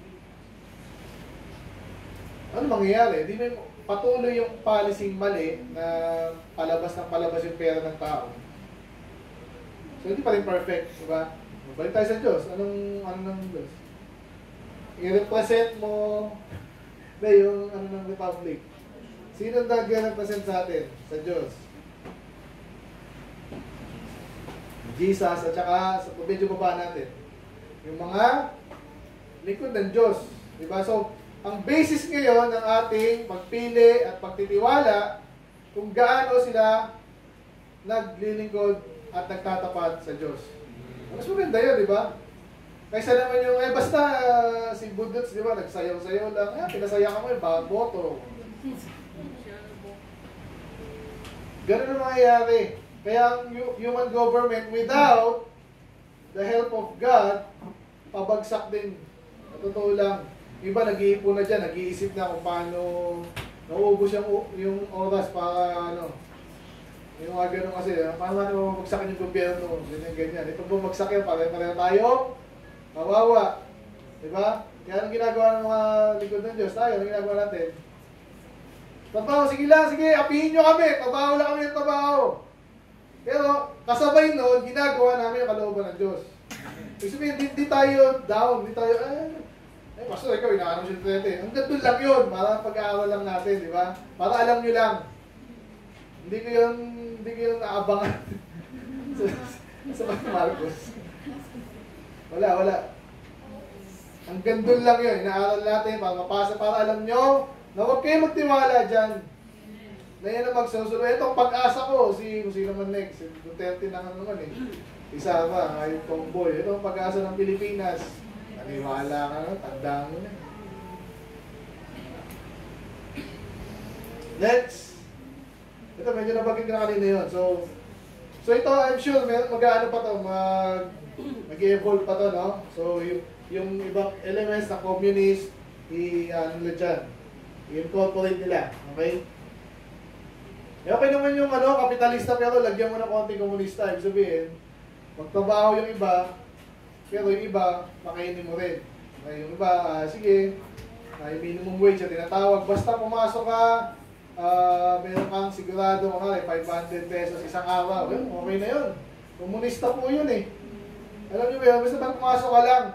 Ano mangyayari? Di may patuloy yung policy mali na palabas ng palabas yung pera ng tao. So, hindi pa rin perfect, di ba? Balik tayo sa Diyos. Anong, ano ng Diyos? I-represent mo na yung ano ng Republic. Sino nag-represent sa atin? Sa Diyos. Jesus at saka sa medyo baba natin. Yung mga likod ng Diyos. Di ba? So, ang basis ngayon ng ating pagpili at pagtitiwala kung gaano sila naglilingkod at nagtatapat sa Diyos. Mas maganda yun, di ba? Kaysa naman yung, eh basta uh, si Budots, di ba, nagsayaw-sayaw lang, eh, pinasaya ka mo yung bawat boto. Ganun ang mangyayari. Kaya ang human government without the help of God, pabagsak din. Totoo lang. Iba nag-iipon na dyan, nag-iisip na kung paano nauubos yung, yung oras para ano. Yung mga ganun kasi, paano natin mabagsakin yung gobyerno, ganyan ganyan. Ito bumagsak yan, pare-pareho tayo, kawawa. Diba? Kaya anong ginagawa ng mga likod ng Diyos? Tayo, anong ginagawa natin? Trabaho, sige lang, sige, apihin nyo kami, trabaho lang kami ng trabaho. Pero kasabay noon, ginagawa namin yung kalooban ng Diyos. Ibig sabihin, di, di tayo down, di tayo, eh, eh, pastor, ikaw, inaanong siya trete. Hanggang doon lang yun, para pag-aaral lang natin, di ba? Para alam nyo lang. Hindi ko yun, hindi ko yun naabangan sa, sa Marcos. Wala, wala. Hanggang doon lang yun, inaaral natin para mapasa, para alam nyo na huwag kayo magtiwala dyan. Na yan ang magsusunod. Itong pag-asa ko, si, kung sino man next, si Duterte na naman eh. Isa pa, ay tomboy. Itong pag-asa ng Pilipinas. Naniwala ka na, tandaan mo na. Next. Ito, medyo nabagin ka na kanina yun. So, so ito, I'm sure, mag-ano pa to, mag, mag-evolve pa to, no? So, yung, yung ibang elements na communist, i-ano nila dyan. I-incorporate nila. Okay? Eh, okay naman yung ano, kapitalista pero lagyan mo ng konting komunista. Ibig sabihin, magtrabaho yung iba, pero yung iba, makainin mo rin. Okay, yung iba, uh, sige, uh, yung minimum wage na tinatawag. Basta pumasok ka, uh, meron kang sigurado mga five hundred pesos isang araw. Okay na yun. Komunista po yun eh. Alam nyo ba yun? Basta pumasok ka lang.